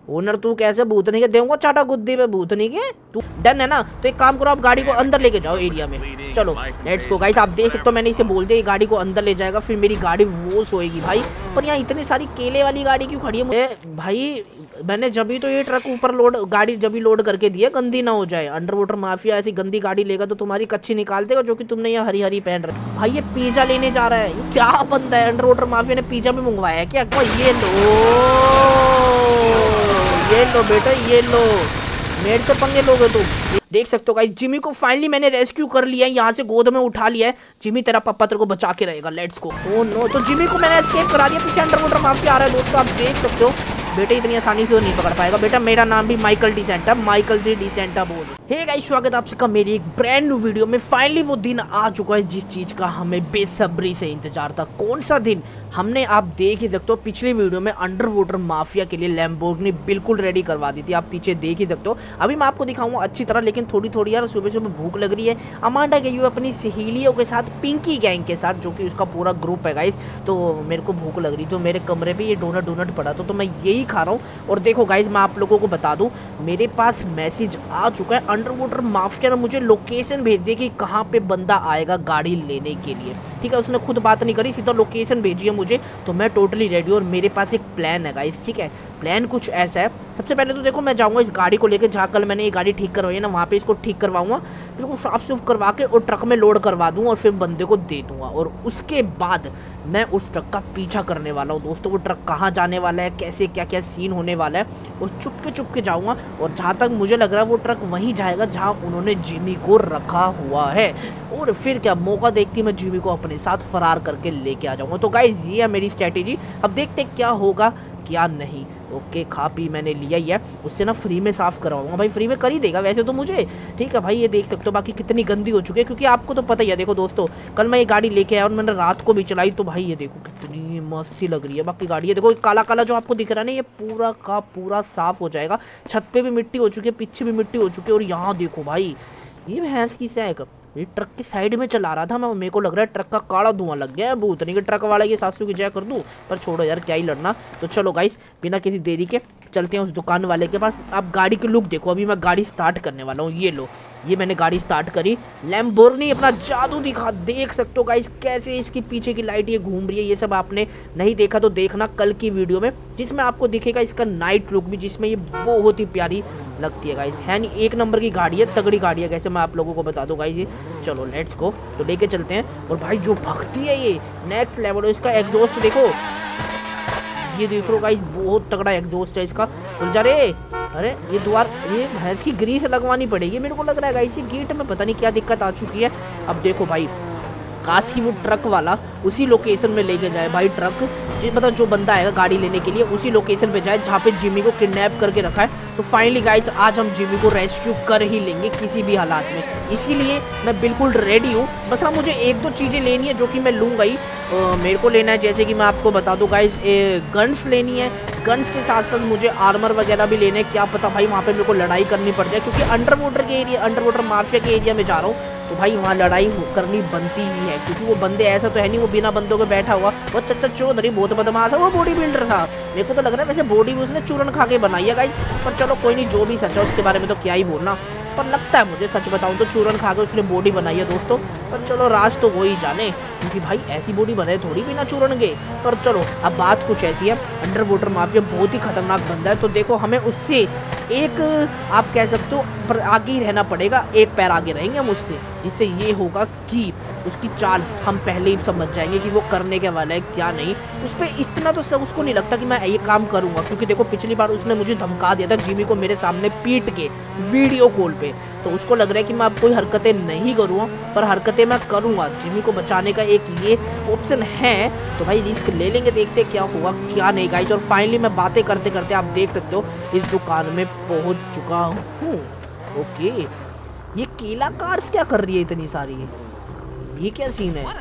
Owner तू कैसे भूतनी के देऊंगा चाटा गुद्दी पे भूतनी के। तू डन है ना? तो एक काम करो, आप गाड़ी को अंदर लेके जाओ एरिया में। चलो लेट्स गो गाइस। आप देख सकते हो मैंने इसे बोल दिया ये गाड़ी को अंदर ले जाएगा, फिर मेरी गाड़ी वो सोएगी भाई। पर यहाँ इतनी सारी केले वाली गाड़ी क्यों खड़ी है मुझे भाई? मैंने जब भी तो ये ट्रक ऊपर लोड गाड़ी जब भी लोड करके दिया गंदी ना हो जाए। अंडर वाटर माफिया ऐसी गंदी गाड़ी लेगा तो तुम्हारी कच्ची निकाल देगा, जो कि तुमने यहाँ हरी हरी पहन रखी। भाई ये पिज्जा लेने जा रहा है, ये क्या बंदा है? अंडर वाटर माफिया ने पिज्जा भी मंगवाया है क्या? ये लो बेटा ये लो, मेरे से पंगे लोगे तुम। देख सकते हो गाइस जिमी को फाइनली मैंने रेस्क्यू कर लिया है, यहाँ से गोद में उठा लिया है। जिमी तेरा पापा तेरे को बचा के रहेगा, लेट्स गो। ओह नो, तो जिमी को मैंने एस्केप करा दिया। पीछे अंडर वाटर माफिया आ रहा है दोस्तों, आप देख सकते हो। बेटा इतनी आसानी से तो नहीं पकड़ पाएगा बेटा। मेरा नाम भी माइकल डिसेंटा, माइकल दी डिसेंटा बोल। हे गाइस स्वागत आप सबका मेरी एक ब्रांड न्यू वीडियो में। फाइनली वो दिन आ चुका है जिस चीज का हमें बेसब्री से इंतजार था। कौन सा दिन? हमने आप देख ही सकते हो पिछली वीडियो में अंडर वाटर माफिया के लिए लैम्बोर्गिनी बिल्कुल रेडी करवा दी थी। आप पीछे देख ही सकते हो। अभी मैं आपको दिखाऊंगा अच्छी तरह, लेकिन थोड़ी थोड़ी यार सुबह सुबह भूख लग रही है। अमांडा गई हुई अपनी सहेलियों के साथ, पिंकी गैंग के साथ, जो कि उसका पूरा ग्रुप है गाइस। तो मेरे को भूख लग रही, तो मेरे कमरे पे ये डोनट पड़ा तो मैं यही खा रहा हूँ। और देखो गाइस मैं आप लोगों को बता दूं, मेरे पास मैसेज आ चुका है। अंडर वाटर माफिया ने मुझे लोकेशन भेज दी कि कहाँ पे बंदा आएगा गाड़ी लेने के लिए। ठीक है, उसने खुद बात नहीं करी, सीधा लोकेशन भेजी है मुझे। तो मैं टोटली रेडी और मेरे पास एक प्लान है गाइस। ठीक है, प्लान कुछ ऐसा है। सबसे पहले तो देखो मैं जाऊंगा इस गाड़ी को लेकर, जहाँ कल मैंने ये गाड़ी ठीक करवाई है ना, वहाँ पे इसको ठीक करवाऊंगा, बिल्कुल साफ सुफ करवा के और ट्रक में लोड करवा दूंगा और फिर बंदे को दे दूंगा। और उसके बाद मैं उस ट्रक का पीछा करने वाला हूँ दोस्तों। वो ट्रक कहाँ जाने वाला है, कैसे क्या क्या सीन होने वाला है, और चुपके जाऊंगा। और जहाँ तक मुझे लग रहा है वो ट्रक वहीं जाएगा जहाँ उन्होंने जिमी को रखा हुआ है। और फिर क्या मौका देखती मैं जिमी को अपने साथ फरार करके लेके आ जाऊंगा। तो गाइस ये है मेरी स्ट्रैटेजी। अब देखते क्या होगा क्या नहीं। ओके, खा पी मैंने लिया ही है। उससे ना फ्री में साफ करवाऊंगा भाई, फ्री में कर ही देगा वैसे तो मुझे। ठीक है भाई, ये देख सकते हो बाकी कितनी गंदी हो चुकी है, क्योंकि आपको तो पता ही है। देखो दोस्तों कल मैं ये गाड़ी लेके आया और मैंने रात को भी चलाई, तो भाई ये देखो कितनी मस्त सी लग रही है। बाकी गाड़ी है देखो, काला काला जो आपको दिख रहा है ना, ये पूरा का पूरा साफ हो जाएगा। छत पे भी मिट्टी हो चुकी है, पीछे भी मिट्टी हो चुकी है। और यहाँ देखो भाई ये भैंस की सैक, ये ट्रक की साइड में चला रहा था मैं, मेरे को लग रहा है ट्रक का काला धुआं लग गया है। भूतनी के ट्रक वाला ये सासू की जय कर दूं, पर छोड़ो यार क्या ही लड़ना। तो चलो गाइस बिना किसी देरी के चलते हैं उस दुकान वाले के पास। आप गाड़ी की लुक देखो, अभी मैं गाड़ी स्टार्ट करने वाला हूँ। ये लो, ये मैंने गाड़ी स्टार्ट करी। लैम्बोर्गिनी अपना जादू दिखा, देख सकते हो गाइस कैसे इसकी पीछे की लाइट ये घूम रही है। ये सब आपने नहीं देखा तो देखना कल की वीडियो में, जिसमें आपको दिखेगा इसका नाइट लुक भी, जिसमें ये बहुत ही प्यारी लगती है गाइस। है नहीं, एक नंबर की गाड़ी है, तगड़ी गाड़ी है। कैसे मैं आप लोगों को बता दूं गाइस ये। चलो लेट्स गो, तो लेके चलते हैं। और भाई जो भगती है ये नेक्स्ट लेवल है। इसका एग्जॉस्ट देखो, ये देखो गाइस बहुत तगड़ा एग्जॉस्ट है इसका। खुल जा रे। अरे ये द्वार, ये भैंस की ग्रीस लगवानी पड़ेगी मेरे को लग रहा है गाइस। ये गेट में पता नहीं क्या दिक्कत आ चुकी है। अब देखो भाई काश की वो ट्रक वाला उसी लोकेशन में लेके जाए भाई। ट्रक मतलब जो बंदा आएगा गाड़ी लेने के लिए उसी लोकेशन पे जाए जहाँ पे जिमी को किडनैप करके रखा है। तो फाइनली गाइस आज हम जिमी को रेस्क्यू कर ही लेंगे किसी भी हालात में, इसीलिए मैं बिल्कुल रेडी हूँ। बस हाँ मुझे एक दो चीज़ें लेनी है जो कि मैं लूँगा ही। मेरे को लेना है, जैसे कि मैं आपको बता दूँ गाइस, गन्स लेनी है। गन्स के साथ साथ मुझे आर्मर वगैरह भी लेने हैं। क्या पता भाई वहाँ पे मेरे को लड़ाई करनी पड़ जाए, क्योंकि अंडर वाटर माफिया के एरिया में जा रहा हूँ, तो भाई वहाँ लड़ाई करनी बनती ही है। क्योंकि वो बंदे ऐसा तो है नहीं वो बिना बंदों के बैठा हुआ। वो चच्चा चौधरी बहुत बदमाश है, वो बॉडी बिल्डर था। मेरे को तो लग रहा है वैसे बॉडी भी उसने चूरन खा के बनाई है गाइस। पर चलो कोई नहीं, जो भी सच है उसके बारे में तो क्या ही बोलना। पर लगता है मुझे, सच बताऊं तो चूरन खा के उसने बॉडी बनाई है दोस्तों। पर चलो राज तो वो ही जाने, क्योंकि भाई ऐसी बॉडी बनाए थोड़ी बिना चूरन के। पर चलो अब बात कुछ ऐसी है, अंडर वाटर माफिया बहुत ही खतरनाक बंदा है। तो देखो हमें उससे एक आप कह सकते हो पर आगे ही रहना पड़ेगा, एक पैर आगे रहेंगे हम उससे, जिससे ये होगा कि उसकी चाल हम पहले ही समझ जाएंगे कि वो करने के वाला है क्या नहीं। उस पर इतना तो सब उसको नहीं लगता कि मैं ये काम करूँगा, क्योंकि देखो पिछली बार उसने मुझे धमका दिया था जिमी को मेरे सामने पीट के वीडियो कॉल पे। तो उसको लग रहा है कि मैं अब कोई हरकतें नहीं करूँगा, पर हरकतें मैं करूँगा। जिमी को बचाने का एक ये ऑप्शन है, तो भाई रिस्क ले लेंगे, देखते क्या होगा क्या नहीं गाइस। और फाइनली मैं बातें करते करते आप देख सकते हो इस दुकान में पहुँच चुका हूँ। ओके, ये केला कार्स क्या कर रही है इतनी सारी, ये क्या सीन है?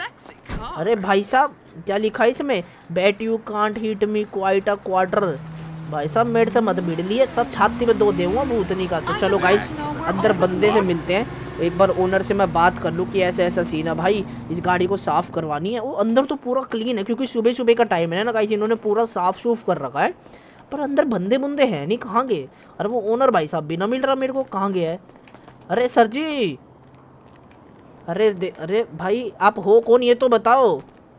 अरे भाई साहब क्या लिखा है इसमें, bet you can't hit me quite a quarter. भाई साहब मेरे से मत भिड़ लिए, सब छाती में दो देऊंगा भूतनी का। तो चलो गाइस अंदर बंदे से मिलते हैं, एक बार ओनर से मैं बात कर लूँ कि ऐसा ऐसा सीन है भाई, इस गाड़ी को साफ करवानी है। वो अंदर तो पूरा क्लीन है, क्योंकि सुबह सुबह का टाइम है ना गाइस, इन्होंने पूरा साफ सूफ कर रखा है। पर अंदर बंदे बुंदे हैं नहीं, कहाँ गए? अरे वो ओनर भाई साहब भी ना मिल रहा मेरे को, कहाँ गया है? अरे सर जी, अरे भाई आप हो कौन ये तो बताओ।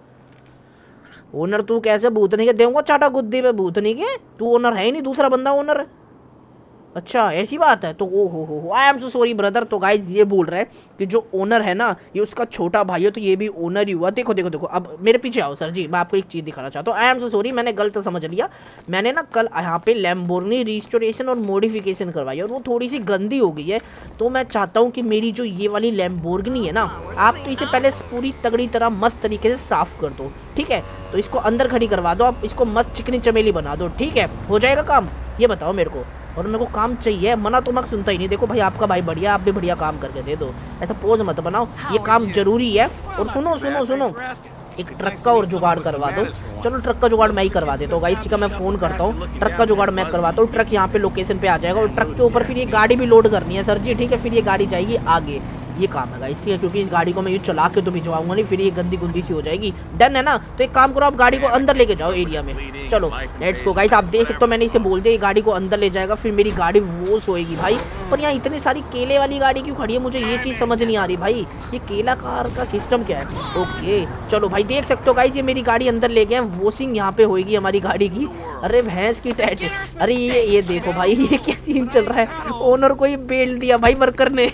ओनर तू कैसे? भूतनी के देऊंगा चाटा गुद्दी पे, भूतनी के तू ओनर है ही नहीं, दूसरा बंदा ओनर है। अच्छा ऐसी बात है तो oh ho I am so sorry brother. तो गाइज ये बोल रहा है कि जो ओनर है ना ये उसका छोटा भाई है, तो ये भी ओनर ही हुआ। देखो देखो देखो, अब मेरे पीछे आओ सर जी, मैं आपको एक चीज़ दिखाना चाहता हूँ। आई एम सो सॉरी, मैंने गलत समझ लिया। मैंने ना कल यहाँ पे लैम्बोर्गिनी रिस्टोरेशन और मॉडिफिकेशन करवाई और वो थोड़ी सी गंदी हो गई है, तो मैं चाहता हूँ कि मेरी जो ये वाली लैम्बोर्गिनी है ना, आप तो इसे पहले पूरी तगड़ी तरह मस्त तरीके से साफ कर दो, ठीक है? तो इसको अंदर खड़ी करवा दो, आप इसको मस्त चिकनी चमेली बना दो, ठीक है? हो जाएगा काम? ये बताओ मेरे को। और मेरे को काम चाहिए, मना तो मैं सुनता ही नहीं। देखो भाई आपका भाई बढ़िया, आप भी बढ़िया काम करके दे दो, ऐसा पोज मत बनाओ, ये काम जरूरी है। और सुनो सुनो सुनो, एक ट्रक का और जुगाड़ करवा दो। चलो ट्रक का जुगाड़ मैं ही करवा देता हूँ गाइस, ठीक है? मैं फ़ोन करता हूँ, ट्रक का जुगाड़ मैं करवाता हूँ। ट्रक यहाँ पे लोकेशन पे आ जाएगा और ट्रक के ऊपर फिर ये गाड़ी भी लोड करनी है सर जी, ठीक है? फिर ये गाड़ी जाएगी आगे, ये काम है गाइस, ठीक है? क्योंकि इस गाड़ी को मैं ये चला के तो भिजवाऊंगा नहीं, फिर ये गंदी गुंदी सी हो जाएगी। डन है ना? तो एक काम करो, आप गाड़ी को अंदर लेके जाओ एरिया में। चलो लेट्स गो गाइस। आप देख सकते हो मैंने इसे बोल दिया गाड़ी को अंदर ले जाएगा, फिर मेरी गाड़ी वॉश होएगी भाई। पर यहाँ इतनी सारी केले वाली गाड़ी क्यों खड़ी है, मुझे ये चीज़ समझ नहीं आ रही भाई, ये केला कार का सिस्टम क्या है? ओके चलो भाई, देख सकते हो गाइस ये मेरी गाड़ी अंदर ले गए, वॉशिंग यहाँ पे होएगी हमारी गाड़ी की। अरे भैंस की टैच, अरे ये देखो भाई ये क्या सीन चल रहा है, ओनर को ही बेल दिया भाई वर्कर ने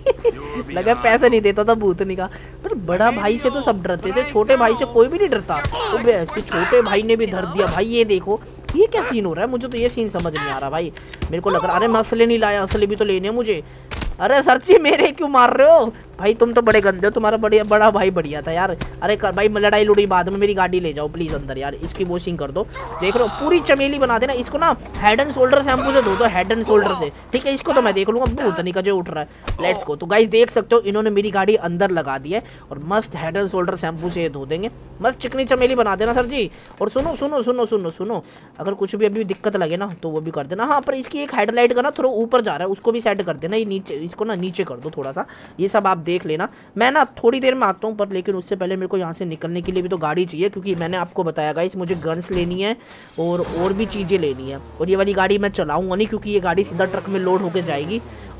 लगा पैसा नहीं देता था भूतनी का। पर बड़ा भाई से तो सब डरते थे, छोटे भाई से कोई भी नहीं डरता। तो भैंस के छोटे भाई ने भी धर दिया भाई, ये देखो ये क्या सीन हो रहा है, मुझे तो ये सीन समझ नहीं आ रहा भाई। मेरे को लग रहा, अरे मैं असले नहीं लाया, असले भी तो लेने हैं मुझे। अरे सर जी मेरे क्यों मार रहे हो भाई, तुम तो बड़े गंदे हो, तुम्हारा बड़ा भाई बढ़िया था यार। अरे भाई लड़ाई लुड़ी बाद में, मेरी गाड़ी ले जाओ प्लीज अंदर यार, इसकी वॉशिंग कर दो। देख लो पूरी चमेली बना देना इसको ना, हेड एंड शोल्डर शैम्पू से धो दो, हेड एंड शोल्डर से, ठीक है? इसको तो मैं देख लूंगा, भूतनी का जो उठ रहा है। Let's go. तो गाइस देख सकते हो इन्होंने मेरी गाड़ी अंदर लगा दी है और मस्त हेड एंड शोल्डर शैम्पू से धो देंगे, मस्त चिकनी चमेली बना देना सर जी। और सुनो सुनो सुनो सुनो सुनो, अगर कुछ भी अभी दिक्कत लगे ना तो वो भी कर देना। हाँ पर इसकी एक हेडलाइट का ना थोड़ा ऊपर जा रहा है, उसको भी सेट कर देना, ये नीचे, इसको ना नीचे कर दो थोड़ा सा। ये सब आप देख लेना, मैं ना थोड़ी देर में आता हूँ। पर लेकिन उससे पहले मेरे को यहाँ से निकलने के लिए भी तो गाड़ी चाहिए, क्योंकि मैंने आपको बताया गाइस मुझे गन्स लेनी है और भी चीज़ें लेनी है। और ये वाली गाड़ी मैं चलाऊंगा नहीं, क्योंकि ये गाड़ी सीधा ट्रक में लोड होकर जाएगी।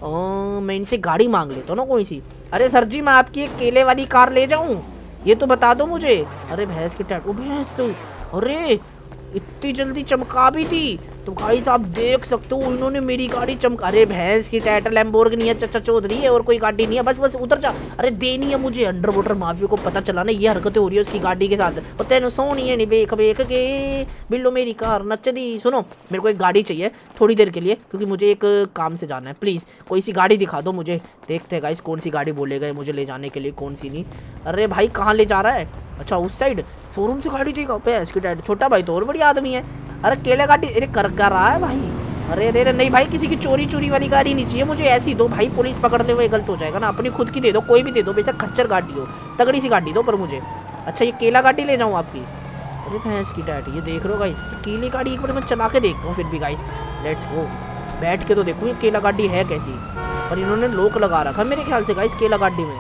मैं इनसे गाड़ी मांग लेता हूँ ना कोई सी। अरे सर जी मैं आपकी एक केले वाली कार ले जाऊँ, ये तो बता दो मुझे। अरे भैंस की टैटू, भैंस तो अरे इतनी जल्दी चमका भी थी। तो गाइस आप देख सकते हो इन्होंने मेरी गाड़ी चमका, अरे भैंस की टैटर लैम्बोर्गिनी है, चचा चौधरी है और कोई गाड़ी नहीं है, बस बस उतर जा। अरे देनी है मुझे, अंडर वाटर माफिया को पता चला ना ये हरकतें हो रही है उसकी गाड़ी के साथ। और तेन सोनी है नहीं बेख बेख के बिल्लो मेरी कार नच दी। सुनो मेरे को एक गाड़ी चाहिए थोड़ी देर के लिए, क्योंकि मुझे एक काम से जाना है, प्लीज़ कोई सी गाड़ी दिखा दो मुझे। देखते हैं गाइस कौन सी गाड़ी बोलेगा मुझे ले जाने के लिए, कौन सी नहीं। अरे भाई कहाँ ले जा रहा है? अच्छा उस साइड शोरूम से गाड़ी देगा पे, इसकी टैटर छोटा भाई तो और बड़ी आदमी है। अरे केले गाड़ी अरे कर रहा है भाई। अरे अरे नहीं भाई किसी की चोरी वाली गाड़ी नहीं चाहिए मुझे, ऐसी दो भाई, पुलिस पकड़ ले वो गलत हो जाएगा ना। अपनी खुद की दे दो, कोई भी दे दो, बेशक खच्चर गाड़ी हो, तगड़ी सी गाड़ी दो पर मुझे। अच्छा ये केला गाड़ी ले जाऊँ आपकी? अरे भैंस की टैट, ये देख रहे हो गाइस केले गाड़ी एक बार मैं चला के देखता हूँ फिर भी गाइस। लेट्स गो, बैठ के तो देखूँ ये केला गाड़ी है कैसी। पर इन्होंने लॉक लगा रखा मेरे ख्याल से गाइस केला गाड़ी में।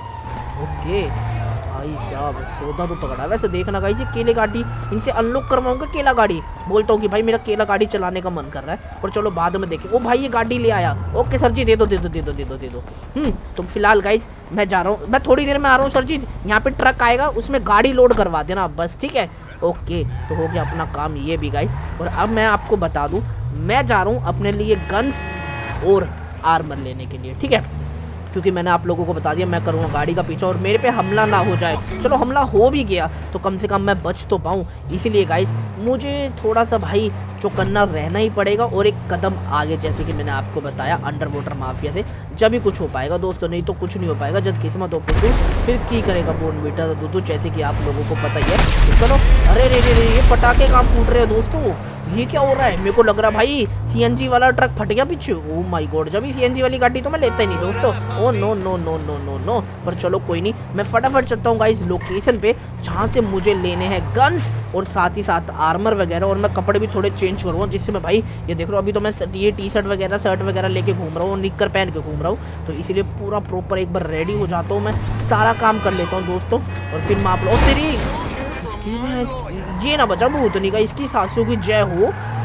ओके भाई साहब सौदा तो तगड़ा है वैसे, देखना गाइस ये केले गाड़ी इनसे अनलॉक करवाऊंगा केला गाड़ी। बोलता हूँ कि भाई मेरा केला गाड़ी चलाने का मन कर रहा है, और चलो बाद में देखें। ओ भाई ये गाड़ी ले आया, ओके सर जी दे दो दे दो दे दो दे दो दे दो। तो फिलहाल गाइस मैं जा रहा हूँ, मैं थोड़ी देर में आ रहा हूँ सर जी। यहाँ पे ट्रक आएगा उसमें गाड़ी लोड करवा देना बस, ठीक है? ओके तो हो गया अपना काम ये भी गाइस। और अब मैं आपको बता दूँ मैं जा रहा हूँ अपने लिए गन्स और आर्मर लेने के लिए, ठीक है? क्योंकि मैंने आप लोगों को बता दिया मैं करूँगा गाड़ी का पीछा और मेरे पे हमला ना हो जाए। चलो हमला हो भी गया तो कम से कम मैं बच तो पाऊँ, इसीलिए गाइस मुझे थोड़ा सा भाई चौकन्ना रहना ही पड़ेगा और एक कदम आगे, जैसे कि मैंने आपको बताया अंडर वाटर माफिया से जब ही कुछ हो पाएगा दोस्तों, नहीं तो कुछ नहीं हो पाएगा। जब किस्मत हो पुसू फिर की करेगा बोन बेटा दूधू, जैसे कि आप लोगों को पता ही है। तो चलो अरे रे रे रे ये पटाखे काम फूट रहे हैं दोस्तों, ये क्या हो रहा है? मेरे को लग रहा भाई सीएनजी वाला ट्रक फट गया पीछे। ओ माय गॉड, जब ही सीएनजी वाली गाड़ी तो मैं लेता ही नहीं दोस्तों। Oh no no no no no no. पर चलो कोई नहीं, मैं फटाफट चलता हूँ गाइस लोकेशन पे जहाँ से मुझे लेने हैं गन्स और साथ ही साथ आर्मर वगैरह। और मैं कपड़े भी थोड़े चेंज करूँगा जिससे मैं भाई ये देख रहा हूँ अभी तो मैं ये टी शर्ट वगैरह शर्ट वगैरह लेके घूम रहा हूँ, निक्कर पहन के घूम रहा हूँ, तो इसीलिए पूरा प्रॉपर एक बार रेडी हो जाता हूँ, मैं सारा काम कर लेता हूँ दोस्तों। और फिर मैं आप लोग तेरी ये ना बचा भूतनी का, इसकी सासू की जय हो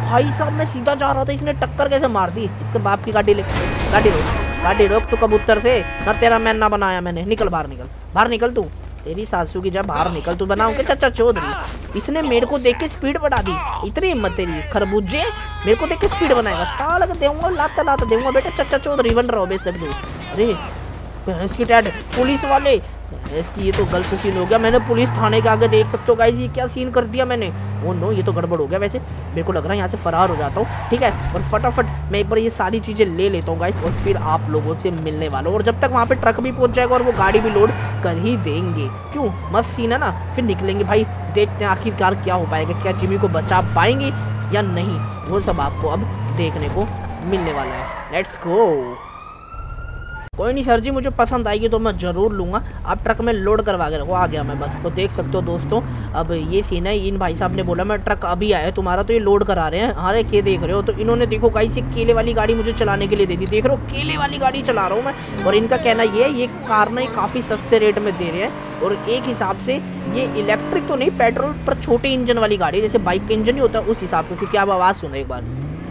भाई साहब मैं सीधा जा रहा था, इसने टक्कर कैसे मार दी। इसके बाप की गाड़ी ले, गाड़ी रोक तू कबूतर से ना, तेरा मैन ना बनाया मैंने। निकल बाहर, बाहर निकल तू, तेरी सासू की जब बाहर निकल तू बनाऊं के चचा चौधरी। इसने मेरे को देख के स्पीड बढ़ा दी, इतनी हिम्मत तेरी खरबूजे, मेरे को देख के स्पीड बनाएगा। साला दूंगा लात दूंगा बेटा, चचा चौधरी बन रहा हो बेशक। अरे भैंस की टैट, पुलिस वाले, इसकी ये तो गलत सीन हो गया। मैंने पुलिस थाने के आगे देख सकते हो गाइस, ये क्या सीन कर दिया मैंने। ओ नो, ये तो गड़बड़ हो गया। वैसे मेरे को लग रहा है यहाँ से फरार हो जाता हूँ, ठीक है। और फटाफट मैं एक बार ये सारी चीज़ें ले लेता हूँ गाइस, और फिर आप लोगों से मिलने वाला हूँ। और जब तक वहाँ पे ट्रक भी पहुँच जाएगा और वो गाड़ी भी लोड कर ही देंगे, क्यों मस्त सीन है ना। फिर निकलेंगे भाई, देखते हैं आखिरकार क्या हो पाएगा, क्या जिमी को बचा पाएंगे या नहीं, वो सब आपको अब देखने को मिलने वाला है। Let's go. कोई नहीं सर जी, मुझे पसंद आएगी तो मैं ज़रूर लूँगा। आप ट्रक में लोड करवा के रखो, आ गया मैं बस। तो देख सकते हो दोस्तों, अब ये सीन है। इन भाई साहब ने बोला मैं ट्रक अभी आया तुम्हारा, तो ये लोड करा रहे हैं। अरे क्या देख रहे हो। तो इन्होंने देखो गाइस ये केले वाली गाड़ी मुझे चलाने के लिए दे दी, देख रहे हो केले वाली गाड़ी चला रहा हूँ मैं। और इनका कहना ये है ये कार ना काफ़ी सस्ते रेट में दे रहे हैं, और एक हिसाब से ये इलेक्ट्रिक तो नहीं, पेट्रोल पर छोटे इंजन वाली गाड़ी, जैसे बाइक का इंजन ही होता है उस हिसाब से। क्योंकि आप आवाज़ सुनो एक बार,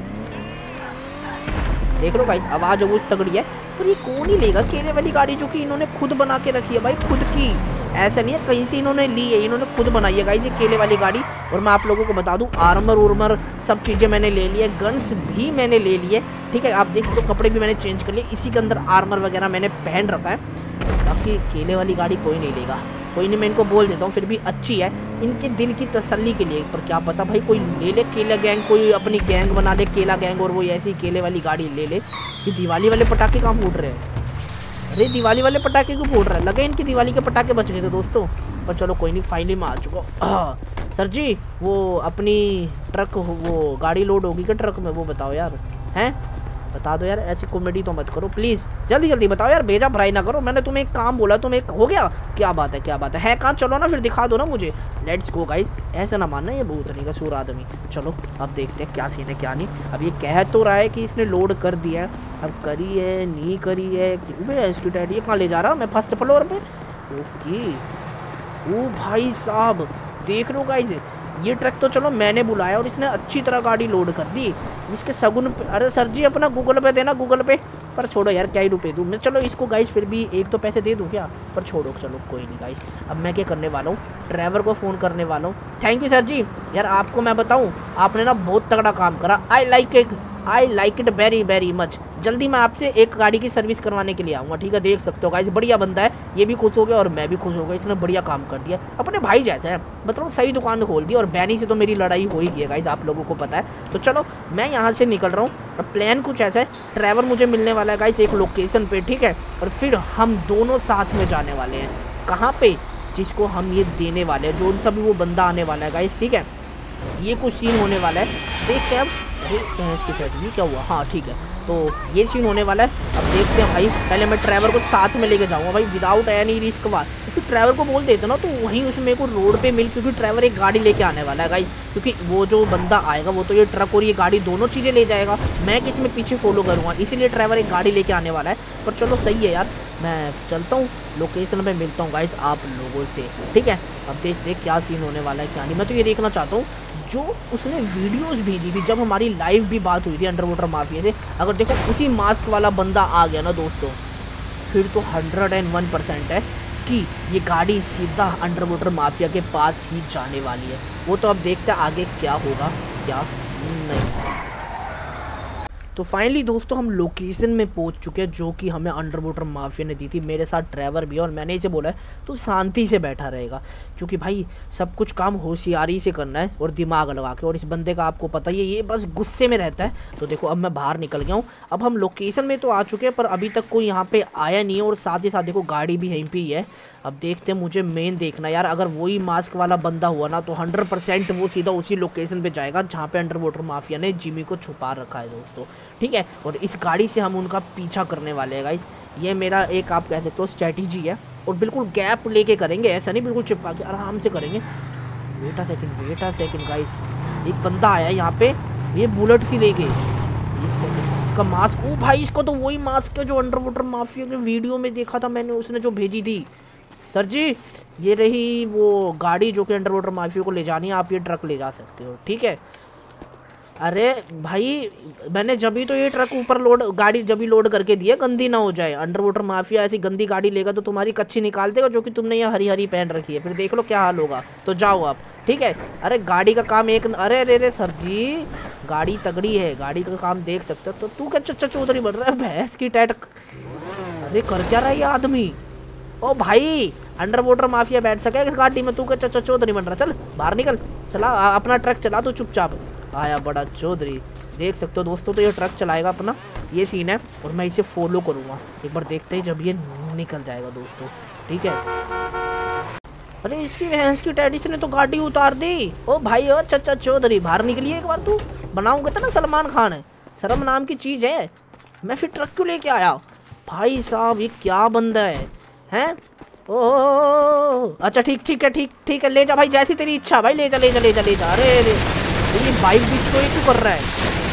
देख लो भाई आवाज़ वो तगड़ी है। पर ये कौन ही लेगा केले वाली गाड़ी जो कि इन्होंने खुद बना के रखी है भाई, खुद की। ऐसा नहीं है कहीं से इन्होंने ली है, इन्होंने खुद बनाई है गाइस ये केले वाली गाड़ी। और मैं आप लोगों को बता दूं, आर्मर उर्मर सब चीज़ें मैंने ले ली है, गन्स भी मैंने ले ली है, ठीक है। आप देख सकते हो कपड़े भी मैंने चेंज कर लिए, इसी के अंदर आर्मर वगैरह मैंने पहन रखा है। बाकी केले वाली गाड़ी कोई नहीं लेगा, कोई नहीं, मैं इनको बोल देता हूँ। फिर भी अच्छी है इनके दिल की तसल्ली के लिए, पर क्या पता भाई कोई ले ले केला गैंग, कोई अपनी गैंग बना ले केला गैंग, और वो ऐसी केले वाली गाड़ी ले ले। ये दिवाली वाले पटाखे कहाँ फूट रहे हैं। अरे दिवाली वाले पटाखे क्यों फूट रहे हैं, लगे इनकी दिवाली के पटाखे बच गए थे दोस्तों। पर चलो कोई नहीं, फाइनली मैं आ चुका। सर जी वो अपनी ट्रक, वो गाड़ी लोड होगी क्या ट्रक में, वो बताओ यार। हैं बता दो यार, ऐसी कॉमेडी तो मत करो प्लीज़, जल्दी जल्दी बताओ यार, भेजा फ्राई ना करो। मैंने तुम्हें एक काम बोला, तुम्हें एक हो गया। क्या बात है, क्या बात है कहाँ, चलो ना फिर दिखा दो ना मुझे। लेट्स गो गाइस, ऐसा ना मानना ये भूतनी का सूर आदमी। चलो अब देखते हैं क्या सीन है क्या नहीं। अब ये कह तो रहा है कि इसने लोड कर दिया है, अब करी है नहीं करी है। इसकी डैडी ये कहाँ ले जा रहा है, मैं फर्स्ट फ्लोर पे। ओके ओ भाई साहब देख लो गाइस, ये ट्रक तो चलो मैंने बुलाया और इसने अच्छी तरह गाड़ी लोड कर दी। इसके सगुन पे, अरे सर जी अपना गूगल पे देना, गूगल पे। पर छोड़ो यार क्या ही रुपए दूँ मैं, चलो इसको गाइस फिर भी एक तो पैसे दे दूँ क्या, पर छोड़ो चलो कोई नहीं गाइस। अब मैं क्या करने वाला हूँ, ड्राइवर को फ़ोन करने वाला हूँ। थैंक यू सर जी, यार आपको मैं बताऊँ आपने ना बहुत तगड़ा काम करा। I like it very very much. जल्दी मैं आपसे एक गाड़ी की सर्विस करवाने के लिए आऊँगा, ठीक है। देख सकते हो गाइस बढ़िया बंदा है, ये भी खुश हो गया और मैं भी खुश हो गया। इसने बढ़िया काम कर दिया, अपने भाई जैसा है, मतलब सही दुकान खोल दी। और बैनी से तो मेरी लड़ाई हो ही गई है गाइस, आप लोगों को पता है। तो चलो मैं यहाँ से निकल रहा हूँ। अब प्लान कुछ ऐसा है, ड्राइवर मुझे मिलने वाला है गाइस एक लोकेशन पे, ठीक है। और फिर हम दोनों साथ में जाने वाले हैं, कहाँ पे, जिसको हम ये देने वाले हैं, जो उनसे भी वो बंदा आने वाला है गाइस, ठीक है। ये कुछ सीन होने वाला है, देखते हैं अब। अरे इसकी फैक्ट्री क्या हुआ, हाँ ठीक है। तो ये सीन होने वाला है, अब देखते हैं भाई। पहले मैं ड्राइवर को साथ में लेके जाऊंगा भाई, विदाउट एनी रिस्क वार। फिर ड्राइवर को बोल देते ना तो वहीं उसमें को रोड पे मिल, क्योंकि ड्राइवर एक गाड़ी लेके आने वाला है गाइस। क्योंकि वो जो बंदा आएगा वो तो ये ट्रक और ये गाड़ी दोनों चीज़ें ले जाएगा, मैं किसी में पीछे फॉलो करूँगा, इसीलिए ड्राइवर एक गाड़ी लेके आने वाला है। पर चलो सही है यार, मैं चलता हूँ लोकेशन पे, मिलता हूँ गाइस आप लोगों से, ठीक है। अब देखते क्या सीन होने वाला है क्या नहीं। मैं तो ये देखना चाहता हूँ जो उसने वीडियोस भेजी थी जब हमारी लाइव भी बात हुई थी अंडर वाटर माफिया से, अगर देखो उसी मास्क वाला बंदा आ गया ना दोस्तों, फिर तो 101% है कि ये गाड़ी सीधा अंडर वाटर माफिया के पास ही जाने वाली है। वो तो अब देखते हैं आगे क्या होगा क्या नहीं। तो फाइनली दोस्तों हम लोकेशन में पहुंच चुके हैं जो कि हमें अंडर वाटर माफिया ने दी थी। मेरे साथ ड्राइवर भी है और मैंने इसे बोला है तो शांति से बैठा रहेगा, क्योंकि भाई सब कुछ काम होशियारी से करना है और दिमाग लगा के। और इस बंदे का आपको पता ही है, ये बस गुस्से में रहता है। तो देखो अब मैं बाहर निकल गया हूँ, अब हम लोकेशन में तो आ चुके हैं पर अभी तक कोई यहाँ पे आया नहीं है। और साथ ही साथ देखो गाड़ी भी यहीं पर ही है। अब देखते हैं, मुझे मेन देखना यार, अगर वही मास्क वाला बंदा हुआ ना तो 100% वो सीधा उसी लोकेशन पे जाएगा जहाँ पे अंडर वाटर माफिया ने जिमी को छुपा रखा है दोस्तों, ठीक है। और इस गाड़ी से हम उनका पीछा करने वाले हैं गाइस, ये मेरा एक आप कह सकते हो स्ट्रैटेजी है। और बिल्कुल गैप लेके करेंगे, ऐसा नहीं बिल्कुल चिपका के, आराम से करेंगे। वेट अ सेकंड गाइस, एक बंदा आया यहाँ पे, ये बुलेट सी लेके, इसका मास्क, ओ भाई इसको तो वही मास्क है जो अंडर वाटर माफिया के वीडियो में देखा था मैंने, उसने जो भेजी थी। सर जी ये रही वो गाड़ी जो कि अंडर वाटर माफिया को ले जानी है, आप ये ट्रक ले जा सकते हो, ठीक है। अरे भाई मैंने जब ही तो ये ट्रक ऊपर लोड गाड़ी जब ही लोड करके दी है, गंदी ना हो जाए। अंडर वाटर माफिया ऐसी गंदी गाड़ी लेगा तो तुम्हारी कच्ची निकाल देगा, जो कि तुमने ये हरी हरी पहन रखी है, फिर देख लो क्या हाल होगा। तो जाओ आप, ठीक है। अरे गाड़ी का काम एक, अरे अरे अरे सर जी गाड़ी तगड़ी है, गाड़ी का काम देख सकते हो। तो तू क्या चच्चा चौधरी बन रहा है भैंस की टैट। अरे कर क्या रहा है ये आदमी। ओ भाई अंडर वाटर माफिया बैठ सके इस गाड़ी में, तू क्या चच्चा चौधरी बन रहा। चल बाहर निकल, चला अपना ट्रक चला तू चुपचाप। आया बड़ा चौधरी, देख सकते हो दोस्तों। तो ये ट्रक चलाएगा अपना, ये सीन है। और मैं इसे फॉलो करूंगा, एक बार देखते ही जब ये निकल जाएगा दोस्तों, ठीक है। अरे इसकी भैंस की टैडी से ने तो गाड़ी उतार दी। ओ भाई ओ चच्चा चौधरी बाहर निकलिए एक बार। तू बनाऊंगा तो ना सलमान खान है, शर्म नाम की चीज है। मैं फिर ट्रक क्यों लेके आया भाई साहब, ये क्या बंदा है। ओ अच्छा ठीक ठीक है, ठीक ठीक है, ले जा भाई, जैसी तेरी इच्छा भाई, ले जा ले जा ले जा ले जा। अरे अरे ये बाइक भी तो क्यों कर रहा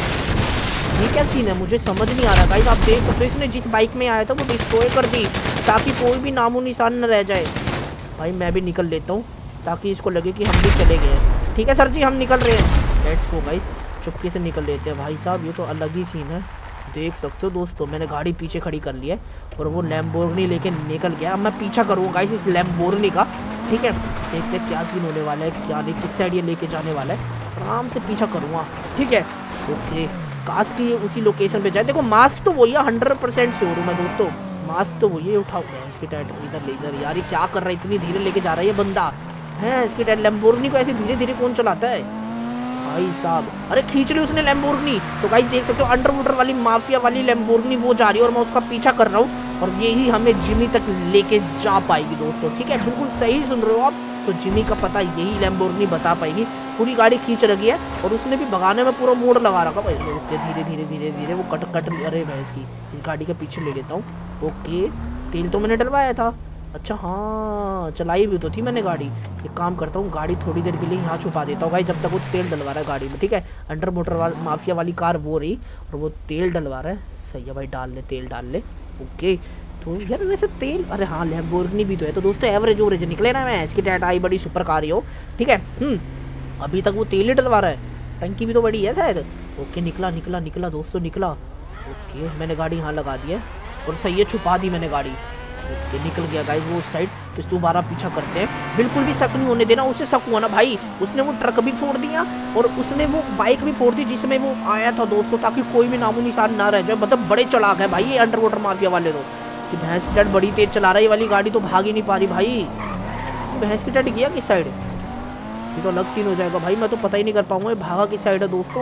है, ये क्या सीन है मुझे समझ नहीं आ रहा गाइस। आप देख सकते हो इसने जिस बाइक में आया था वो डिस्ट्रॉय कर दी, ताकि कोई भी नामो निशान न रह जाए। भाई मैं भी निकल लेता हूँ ताकि इसको लगे कि हम भी चले गए हैं। ठीक है सर जी हम निकल रहे हैं, लेट्स गो गाइस, चुपके से निकल लेते हैं। भाई साहब ये तो अलग ही सीन है, देख सकते हो दोस्तों। मैंने गाड़ी पीछे खड़ी कर ली है और वो लैम्बोर्गिनी लेके निकल गया। अब मैं पीछा करूँगा गाइस इस लैम्बोर्गिनी का, ठीक है। देखते क्या सीन होने वाला है, क्या नहीं, किस साइड ये लेके जाने वाला है। आराम से पीछा करूँगा, ठीक है। ओके काश की उसी लोकेशन पे जाए। देखो मास्क तो वही है, 100% श्योर हूँ मैं दोस्तों, मास्क तो वही है। उठाओ इसकी टाइट इधर ले इधर, यार ये क्या कर रहा है, इतनी धीरे लेके जा रहा है ये बंदा है। इसकी टाइट लैम्बोर्गिनी को ऐसे धीरे धीरे कौन चलाता है भाई साहब। अरे खींच ली उसने लैम्बोर्गिनी। तो गाइस देख सकते हो अंडर वाटर वाली माफिया वाली लैम्बोर्गिनी वो जा रही है और मैं उसका पीछा कर रहा हूँ, और यही हमें जिमी तक लेके जा पाएगी दोस्तों, ठीक है। बिल्कुल सही सुन रहे हो आप। तो जिमी का पता यही लैम्बोर्गिनी बता पाएगी। पूरी गाड़ी खींच रखी है और उसने भी भगाने में पूरा मोड़ लगा रखा भाई। धीरे धीरे धीरे धीरे वो कट कट, अरे मैं इस गाड़ी के पीछे ले लेता हूँ। ओके तेल तो मैंने डलवाया था, अच्छा हाँ चलाई भी तो थी मैंने गाड़ी। एक काम करता हूँ गाड़ी थोड़ी देर के लिए यहाँ छुपा देता हूँ भाई, जब तक वो तेल डलवा रहा है गाड़ी में, ठीक है। अंडर मोटर माफिया वाली कार वो रही और वो तेल डलवा रहा है। सही है भाई, डाल ले तेल डाल ले। ओके तो यार वैसे तेल, अरे हाँ लैम्बोर्गिनी भी तो है। तो दोस्तों एवरेज ओवरेज निकले ना, मैं इसकी टाटा आई बड़ी सुपर कार ही हो, ठीक है। अभी तक वो तेल ही डलवा रहा है, टंकी भी तो बड़ी है शायद। ओके निकला निकला निकला दोस्तों निकला। ओके मैंने गाड़ी यहाँ लगा दी है और सही है छुपा दी मैंने गाड़ी। ओके निकल गया गाइस वो उस साइड। इस दोबारा पीछा करते हैं, बिल्कुल भी शक नहीं होने देना। उसे शक हुआ ना भाई, उसने वो ट्रक भी फोड़ दिया और उसने वो बाइक भी फोड़ दी जिसमें वो आया था दोस्तों, ताकि कोई भी नामो निशान ना रह जाए। मतलब बड़े चालाक है भाई ये अंडर वाटर माफिया वाले। तो कि भैंस की टट बड़ी तेज चला रहा है ये वाली गाड़ी, तो भाग ही नहीं पा रही भाई। भैंस की टट गया किस साइड, ये तो अलग सीन हो जाएगा भाई। मैं तो पता ही नहीं कर पाऊंगा भागा किस साइड है दोस्तों।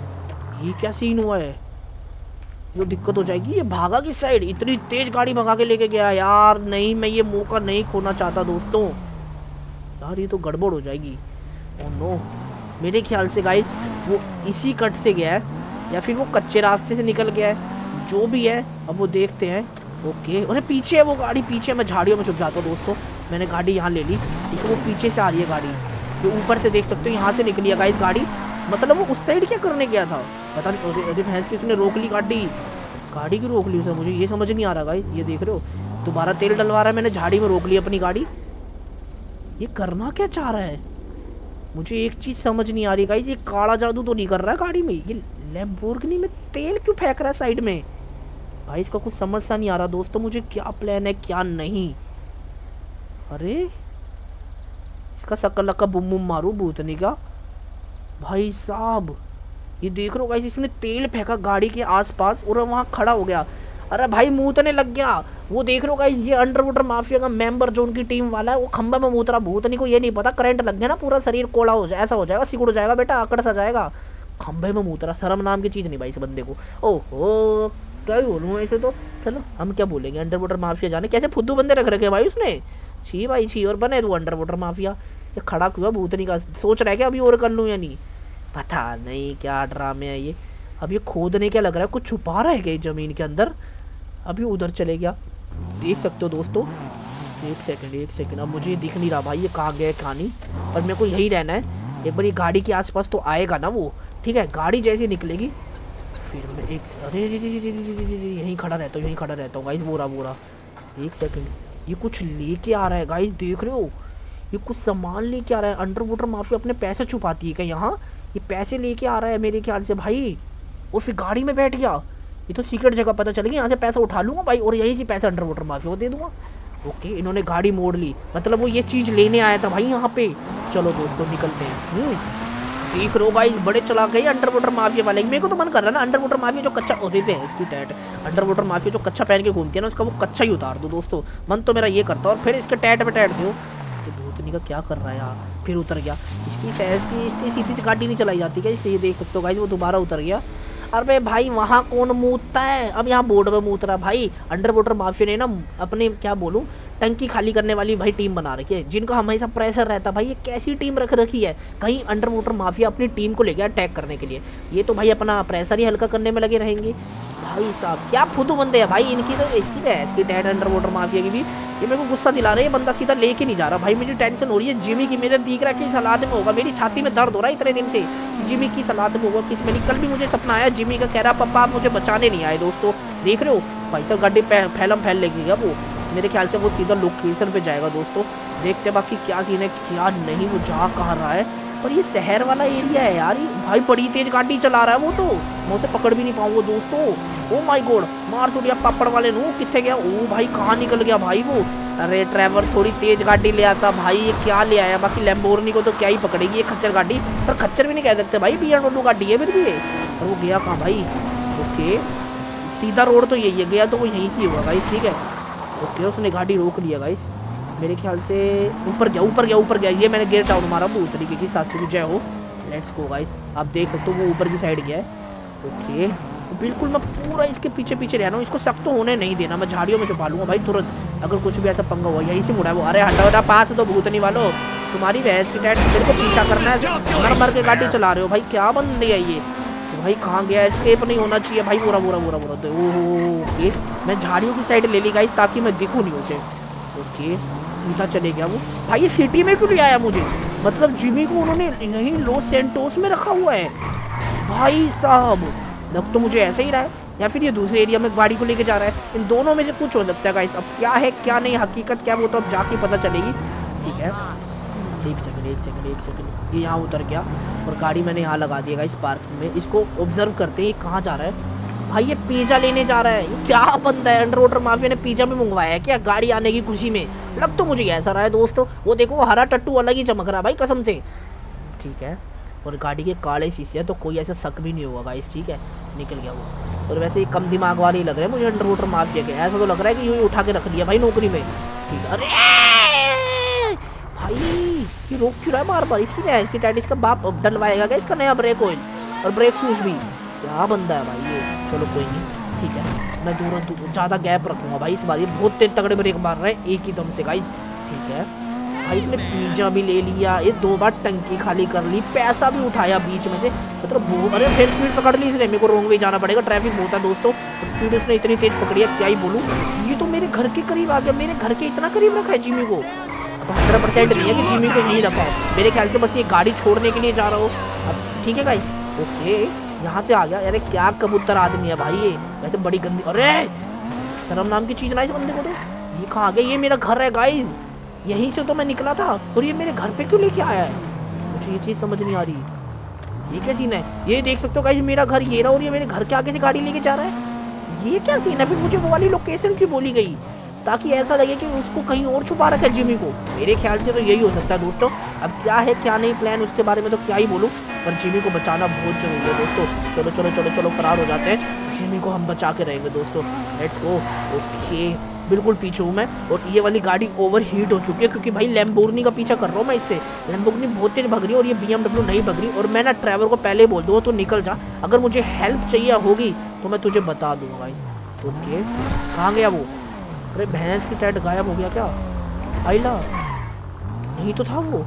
ये क्या सीन हुआ है, जो दिक्कत हो जाएगी। ये भागा किस साइड, इतनी तेज गाड़ी भगा के लेके गया यार। नहीं मैं ये मौका नहीं खोना चाहता दोस्तों, यार ये तो गड़बड़ हो जाएगी। ओह नो, मेरे ख्याल से गाइस वो इसी कट से गया है या फिर वो कच्चे रास्ते से निकल गया है, जो भी है अब वो देखते हैं। ओके अरे पीछे है वो गाड़ी, पीछे। मैं झाड़ियों में छुप जाता हूँ दोस्तों। मैंने गाड़ी यहाँ ले ली, ठीक है। वो पीछे से आ रही है गाड़ी, जो ऊपर से देख सकते हो यहाँ से निकली है गाइस गाड़ी। मतलब वो उस साइड क्या करने गया था पता नहीं। अरे भैंस की उसने रोक ली गाड़ी, गाड़ी की रोक ली उसने, मुझे ये समझ नहीं आ रहा गाइस। ये देख रहे हो दोबारा तेल डलवा रहा है, मैंने झाड़ी में रोक ली अपनी गाड़ी। ये करना क्या चाह रहा है मुझे एक चीज समझ नहीं आ रही गाइस। ये काला जादू तो नहीं कर रहा है गाड़ी में, ये लैम्बोर्गिनी में तेल क्यों फेंक रहा है साइड में भाई। इसका कुछ समझ सा नहीं आ रहा दोस्तों मुझे, क्या प्लान है क्या नहीं। अरे इसका शक्ल लक्का बुम बुम मारू भूतनी का भाई साहब। ये देख रहे हो गाइस, इसने तेल फेंका गाड़ी के आसपास और वहां खड़ा हो गया। अरे भाई मूतने लग गया। वो देख रहे हो गाइस, ये अंडर वाटर माफिया का मेंबर जो उनकी टीम वाला है, वो खंबा में मूत रहा। भूतनी को ये नहीं पता करंट लग गया ना पूरा शरीर कोड़ा हो जाए, ऐसा हो जाएगा, सिकुड़ जाएगा बेटा, आकड़ सा जाएगा। खंबे में मूत रहा, शर्म नाम की चीज नहीं भाई इस बंदे को। ओहो क्या ही बोलूँ ऐसे तो। चलो हम क्या बोलेंगे, अंडर वाटर माफिया जाने कैसे फुद्दू बंदे रख रखे भाई उसने। छी भाई छी, और बने तू अंडर वाटर माफिया। ये खड़ा क्यों है भूतनी का, सोच रहा है कि अभी और कर लूँ या नहीं, पता नहीं क्या ड्रामे है ये। अब ये खोदने क्या लग रहा है, कुछ छुपा रहा है क्या जमीन के अंदर। अभी उधर चले गया, देख सकते हो दोस्तों। एक सेकंड अब मुझे दिख नहीं रहा भाई ये कहाँ गया कहानी, पर मेरे को यही रहना है। एक बार ये गाड़ी के आसपास तो आएगा ना वो, ठीक है। गाड़ी जैसी निकलेगी फिर मैं एक, अरे यहीं खड़ा रहता हूँ, यहीं खड़ा रहता हूँ गाइस। बोरा एक सेकंड, ये कुछ लेके आ रहा है गाइस, देख रहे हो ये कुछ सामान लेके आ रहा है। अंडर वाटर माफिया अपने पैसे छुपाती है क्या यहाँ, ये पैसे लेके आ रहा है मेरे ख्याल से भाई, और फिर गाड़ी में बैठ गया। ये तो सीक्रेट जगह पता चल गई, यहाँ से पैसा उठा लूँगा भाई और यहीं से पैसा अंडर वाटर माफिया को दे दूँगा। ओके, इन्होंने गाड़ी मोड़ ली, मतलब वो ये चीज़ लेने आया था भाई यहाँ पे। चलो दोस्तों निकलते हैं। देख रहे हो भाई, बड़े चला गए अंडर वाटर माफिया वाले। मेरे को तो मन कर रहा है ना अंडर वाटर माफिया जो कच्चा होते थे इसकी टैट, अंडर वाटर माफिया जो कच्चा पहन के घूमती है ना, उसका वो कच्चा ही उतार दो दोस्तों। मन तो मेरा ये करता, और फिर इसके टैट पे टैट दो। भूतनी का क्या कर रहा है यार, फिर उतर गया। इसकी सीधी गाड़ी नहीं चलाई जाती क्या, इसलिए देख सकते हो गाइस वो दोबारा उतर गया। अरे भाई वहाँ कौन मूतता है, अब यहाँ बोर्ड में मूत रहा भाई। अंडर वाटर माफिया ने ना अपने क्या बोलूँ टंकी खाली करने वाली भाई टीम बना रखी है, जिनका हमेशा प्रेशर रहता है भाई। ये कैसी टीम रख रखी है, कहीं अंडर वाटर माफिया अपनी टीम को ले गया अटैक करने के लिए, ये तो भाई अपना प्रेशर ही हल्का करने में लगे रहेंगे। भाई साहब क्या फुदू बंदे हैं भाई इनकी, तो इसकी डैड अंडर वाटर माफिया की भी। ये मेरे को गुस्सा दिला रहा है, ये बंदा सीधा लेके नहीं जा रहा भाई। मुझे टेंशन हो रही है जिमी की, मेरे दिख रहा है कि सलाद में होगा, मेरी छाती में दर्द हो रहा है इतने दिन से, जिमी की सलाद में होगा। किस में नहीं, कल भी मुझे सपना आया जिमी का, कह रहा पापा आप मुझे बचाने नहीं आए। दोस्तों देख रहे हो भाई साहब गाड़ी फैल लेके गया वो, मेरे ख्याल से वो सीधा लोकेशन पे जाएगा दोस्तों। देखते बाकी क्या सीन है क्या नहीं, वो जा कहाँ रहा है। पर ये शहर वाला एरिया है यार, ये भाई बड़ी तेज गाड़ी चला रहा है वो, तो मैं उसे पकड़ भी नहीं पाऊंगा दोस्तों। ओ माय गॉड, मार सूर्या पापड़ वाले नु कितने गया, ओ भाई कहाँ निकल गया भाई वो। अरे ड्राइवर थोड़ी तेज गाड़ी ले आता भाई, ये क्या ले आया। बाकी लैम्बोर्गिनी को तो क्या ही पकड़ेगी ये खच्चर गाड़ी, पर खच्चर भी नहीं कह सकते भाई, BMW गाड़ी है फिर भी। और वो गया कहाँ भाई, ओके सीधा रोड तो यही है, गया तो वो यहीं से होगा गाइस, ठीक है। ओके उसने गाड़ी रोक लिया गाइस, मेरे ख्याल से ऊपर गया। ये मैंने गेयर डाउन मारा वो तरीके की, 700 की जय हो। लेट्स गो गाइस, आप देख सकते हो वो ऊपर की साइड गया है। ओके बिल्कुल मैं पूरा इसके पीछे रह रहा हूँ, इसको सख्त तो होने नहीं देना, मैं झाड़ियों में छुपा लूँगा भाई तुरंत, अगर कुछ भी ऐसा पंगा हुआ। यहीं से मुड़ा है वो, अरे हटा पास तो भूतनी वालों, तुम्हारी भैंस की टैट मेरे को पीछा करना है, मर के गाड़ी चला रहे हो भाई, क्या बंदे है ये भाई। कहाँ गया, एस्केप नहीं होना चाहिए भाई, पूरा ओके मैं झाड़ियों की साइड ले ली गाइस ताकि मैं दिखूँ नहीं उसे। ओके सीधा चले गया वो भाई, ये सिटी में क्यों ले आया मुझे, मतलब जिमी को उन्होंने यहीं लॉस सैंटोस में रखा हुआ है भाई साहब। लग तो मुझे ऐसा ही रहा है, या फिर ये दूसरे एरिया में गाड़ी को लेके जा रहा है, इन दोनों में से कुछ हो सकता है गाइस। अब क्या है क्या नहीं, हकीकत क्या वो तो अब जाके पता चलेगी, ठीक है। एक सेकंड, ये यहाँ उतर गया और गाड़ी मैंने यहाँ लगा दिया गाइस पार्किंग में। इसको ऑब्जर्व करते हैं, ये कहाँ जा रहा है भाई, ये पिज़्ज़ा लेने जा रहा है। ये क्या बंदा है, अंडर वाटर माफिया ने पिज़्ज़ा भी मंगवाया है क्या गाड़ी आने की खुशी में, लग तो मुझे ऐसा रहा है दोस्तों। वो देखो वो हरा टट्टू अलग ही चमक रहा है भाई कसम से, ठीक है। और गाड़ी के काले शीशे है तो कोई ऐसा शक भी नहीं होगा गाइस, ठीक है। निकल गया वो, और वैसे ये कम दिमाग वाले ही लग रहे हैं मुझे अंडर वाटर माफिया के, ऐसा तो लग रहा है कि यूँ ही उठा के रख दिया भाई नौकरी में, ठीक है। अरे भाई ये रोक क्यों रहा है बार बार, इसकी टाइट इसका बाप डलवाएगा क्या इसका नया ब्रेक ऑयल और ब्रेक शूज भी, क्या बंदा है भाई ये। चलो कोई नहीं, ठीक है मैं दूर ज़्यादा गैप रखूँगा भाई इस बार, ये बहुत तेज तगड़े ब्रेक मार रहे हैं एक ही दम से गाइस, ठीक है। भाई इसने पिज़्ज़ा भी ले लिया, ये 2 बार टंकी खाली कर ली, पैसा भी उठाया बीच में से, मतलब अरे फिर स्पीड पकड़ ली इसने, मेरे को रॉन्ग वे जाना पड़ेगा, ट्रैफिक बहुत है दोस्तों, स्पीड उसने इतनी तेज पकड़ी है क्या ही बोलूँ। ये तो मेरे घर के करीब आ गया, मेरे घर के इतना करीब रखा है जिमी को। अब 100% नहीं है कि जिमी को यहीं रखा है, मेरे ख्याल से बस ये गाड़ी छोड़ने के लिए जा रहा हो अब, ठीक है गाइस। ओके यहाँ से आ गया, अरे क्या कबूतर आदमी है भाई ये, वैसे बड़ी गंदी, अरे शर्म नाम की चीज़ ना इस बंदे को तो। ये कहाँ आ गया, ये मेरा घर है गाइस, यहीं से तो मैं निकला था, और ये मेरे घर पे क्यों लेके आया है, मुझे ये चीज़ समझ नहीं आ रही। ये क्या सीन है, ये देख सकते हो गाइस मेरा घर ये रहा, और ये मेरे घर के आगे से गाड़ी लेके जा रहा है, ये क्या सीन है। फिर मुझे वो वाली लोकेशन क्यों बोली गई, ताकि ऐसा लगे कि उसको कहीं और छुपा रखा है जिमी को, मेरे ख्याल से तो यही हो सकता है दोस्तों। अब क्या है क्या नहीं प्लान उसके बारे में तो क्या ही बोलूँ, पर जिमी को बचाना बहुत जरूरी है दोस्तों। चलो चलो चलो चलो फरार हो जाते हैं, जिमी को हम बचा के रहेंगे दोस्तों, लेट्स गो। ओके बिल्कुल पीछे हूँ मैं, और ये वाली गाड़ी ओवर हीट हो चुकी है क्योंकि भाई लैम्बोर्गिनी का पीछा कर रहा हूँ मैं इससे, लैम्बोर्गिनी बहुत तेज भग रही है और ये BMW नहीं भग रही। और मैं ना ड्राइवर को पहले बोल दूँगा तो निकल जा, अगर मुझे हेल्प चाहिए होगी तो मैं तुझे बता दूँगा गाइस। ओके कहाँ गया वो, अरे भैंस की टैट गायब हो गया क्या, आइला नहीं तो था वो,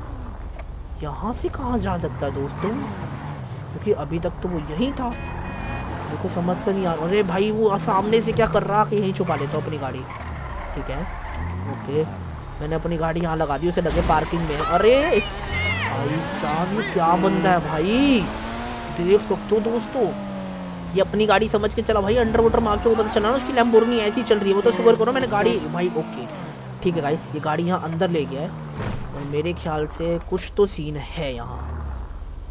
यहाँ से कहाँ जा सकता है दोस्तों, क्योंकि अभी तक तो वो यहीं था, मेरे को समझ से नहीं आ रहा। अरे भाई वो सामने से क्या कर रहा कि यहीं छुपा लेता हूँ अपनी गाड़ी, ठीक है। ओके मैंने अपनी गाड़ी यहाँ लगा दी, उसे लगे पार्किंग में। अरे भाई साहब ये क्या बंदा है भाई, देख सकते हो दोस्तों, ये अपनी गाड़ी समझ के चला भाई, अंडर वाटर माफिया को पता चला ना उसकी लैम्बोर्गिनी ऐसी चल रही है, वो तो शुक्र करो मैंने गाड़ी भाई। ओके ठीक है गाइस, ये गाड़ी यहाँ अंदर ले गया है और मेरे ख्याल से कुछ तो सीन है यहाँ।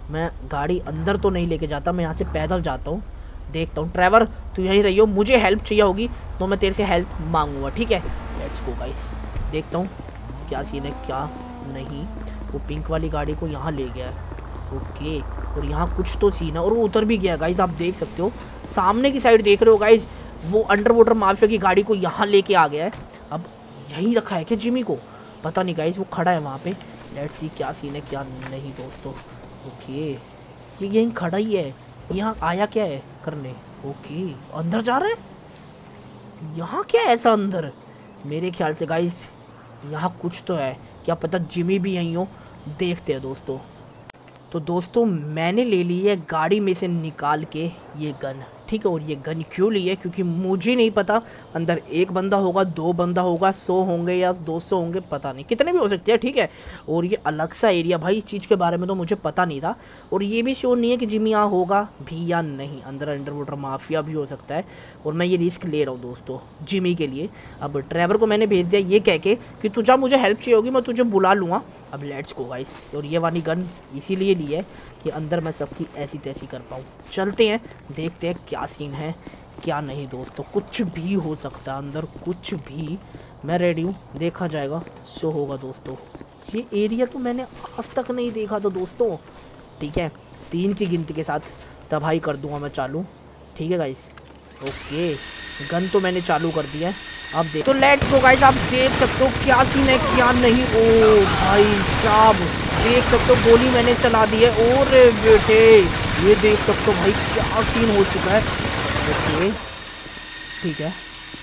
मैं गाड़ी अंदर तो नहीं लेके जाता, मैं यहाँ से पैदल जाता हूँ। देखता हूँ ट्रैवर तू यहीं रहियो, मुझे हेल्प चाहिए होगी तो मैं तेरे से हेल्प मांगूंगा, ठीक है। लेट्स गो गाइस, देखता हूँ क्या सीन है क्या नहीं। वो पिंक वाली गाड़ी को यहाँ ले गया है, ओके। और यहाँ कुछ तो सीन है और वो उतर भी गया गाइस, आप देख सकते हो सामने की साइड देख रहे हो गाइस। वो अंडर वाटर माफिया की गाड़ी को यहाँ लेके आ गया है। अब यहीं रखा है क्या जिमी को, पता नहीं गाइस, वो खड़ा है वहाँ पे। लेट्स सी क्या सीन है क्या नहीं दोस्तों। ओके ये यहीं खड़ा ही है, यहाँ आया क्या है करने। ओके अंदर जा रहा है, यहाँ क्या है ऐसा अंदर। मेरे ख्याल से गाइस यहाँ कुछ तो है, क्या पता जिमी भी यहीं हो। देखते हैं दोस्तों। तो दोस्तों मैंने ले ली है गाड़ी में से निकाल के ये गन, ठीक है। और ये गन क्यों ली है, क्योंकि मुझे नहीं पता अंदर एक बंदा होगा, दो बंदा होगा, 100 होंगे या 200 होंगे, पता नहीं कितने भी हो सकते हैं, ठीक है। और ये अलग सा एरिया भाई, इस चीज़ के बारे में तो मुझे पता नहीं था। और ये भी श्योर नहीं है कि जिमी यहाँ होगा भी या नहीं, अंदर अंडर वाटर माफिया भी हो सकता है। और मैं ये रिस्क ले रहा हूँ दोस्तों जिमी के लिए। अब ड्राइवर को मैंने भेज दिया ये कह के कि तुझा मुझे हेल्प चाहिए होगी मैं तुझे बुला लूँगा। अब लेट्स गो गाइस। और ये वाली गन इसीलिए ली है कि अंदर मैं सबकी ऐसी तैसी कर पाऊँ। चलते हैं देखते हैं क्या सीन है क्या नहीं दोस्तों, कुछ भी हो सकता है अंदर, कुछ भी। मैं रेडी हूँ, देखा जाएगा शो होगा दोस्तों। ये एरिया तो मैंने आज तक नहीं देखा था दोस्तों, ठीक है। 3 की गिनती के साथ तबाही कर दूंगा मैं चालू, ठीक है गाइस। ओके गन तो मैंने चालू कर दिया है, अब देख। तो लेट्स गो गाइस, आप देख सकते हो क्या सीन है क्या नहीं। ओ भाई साहब देख सकते हो गोली मैंने चला दी है। और बेटे ये देख सकते हो भाई क्या सीन हो चुका है। ओके ठीक है,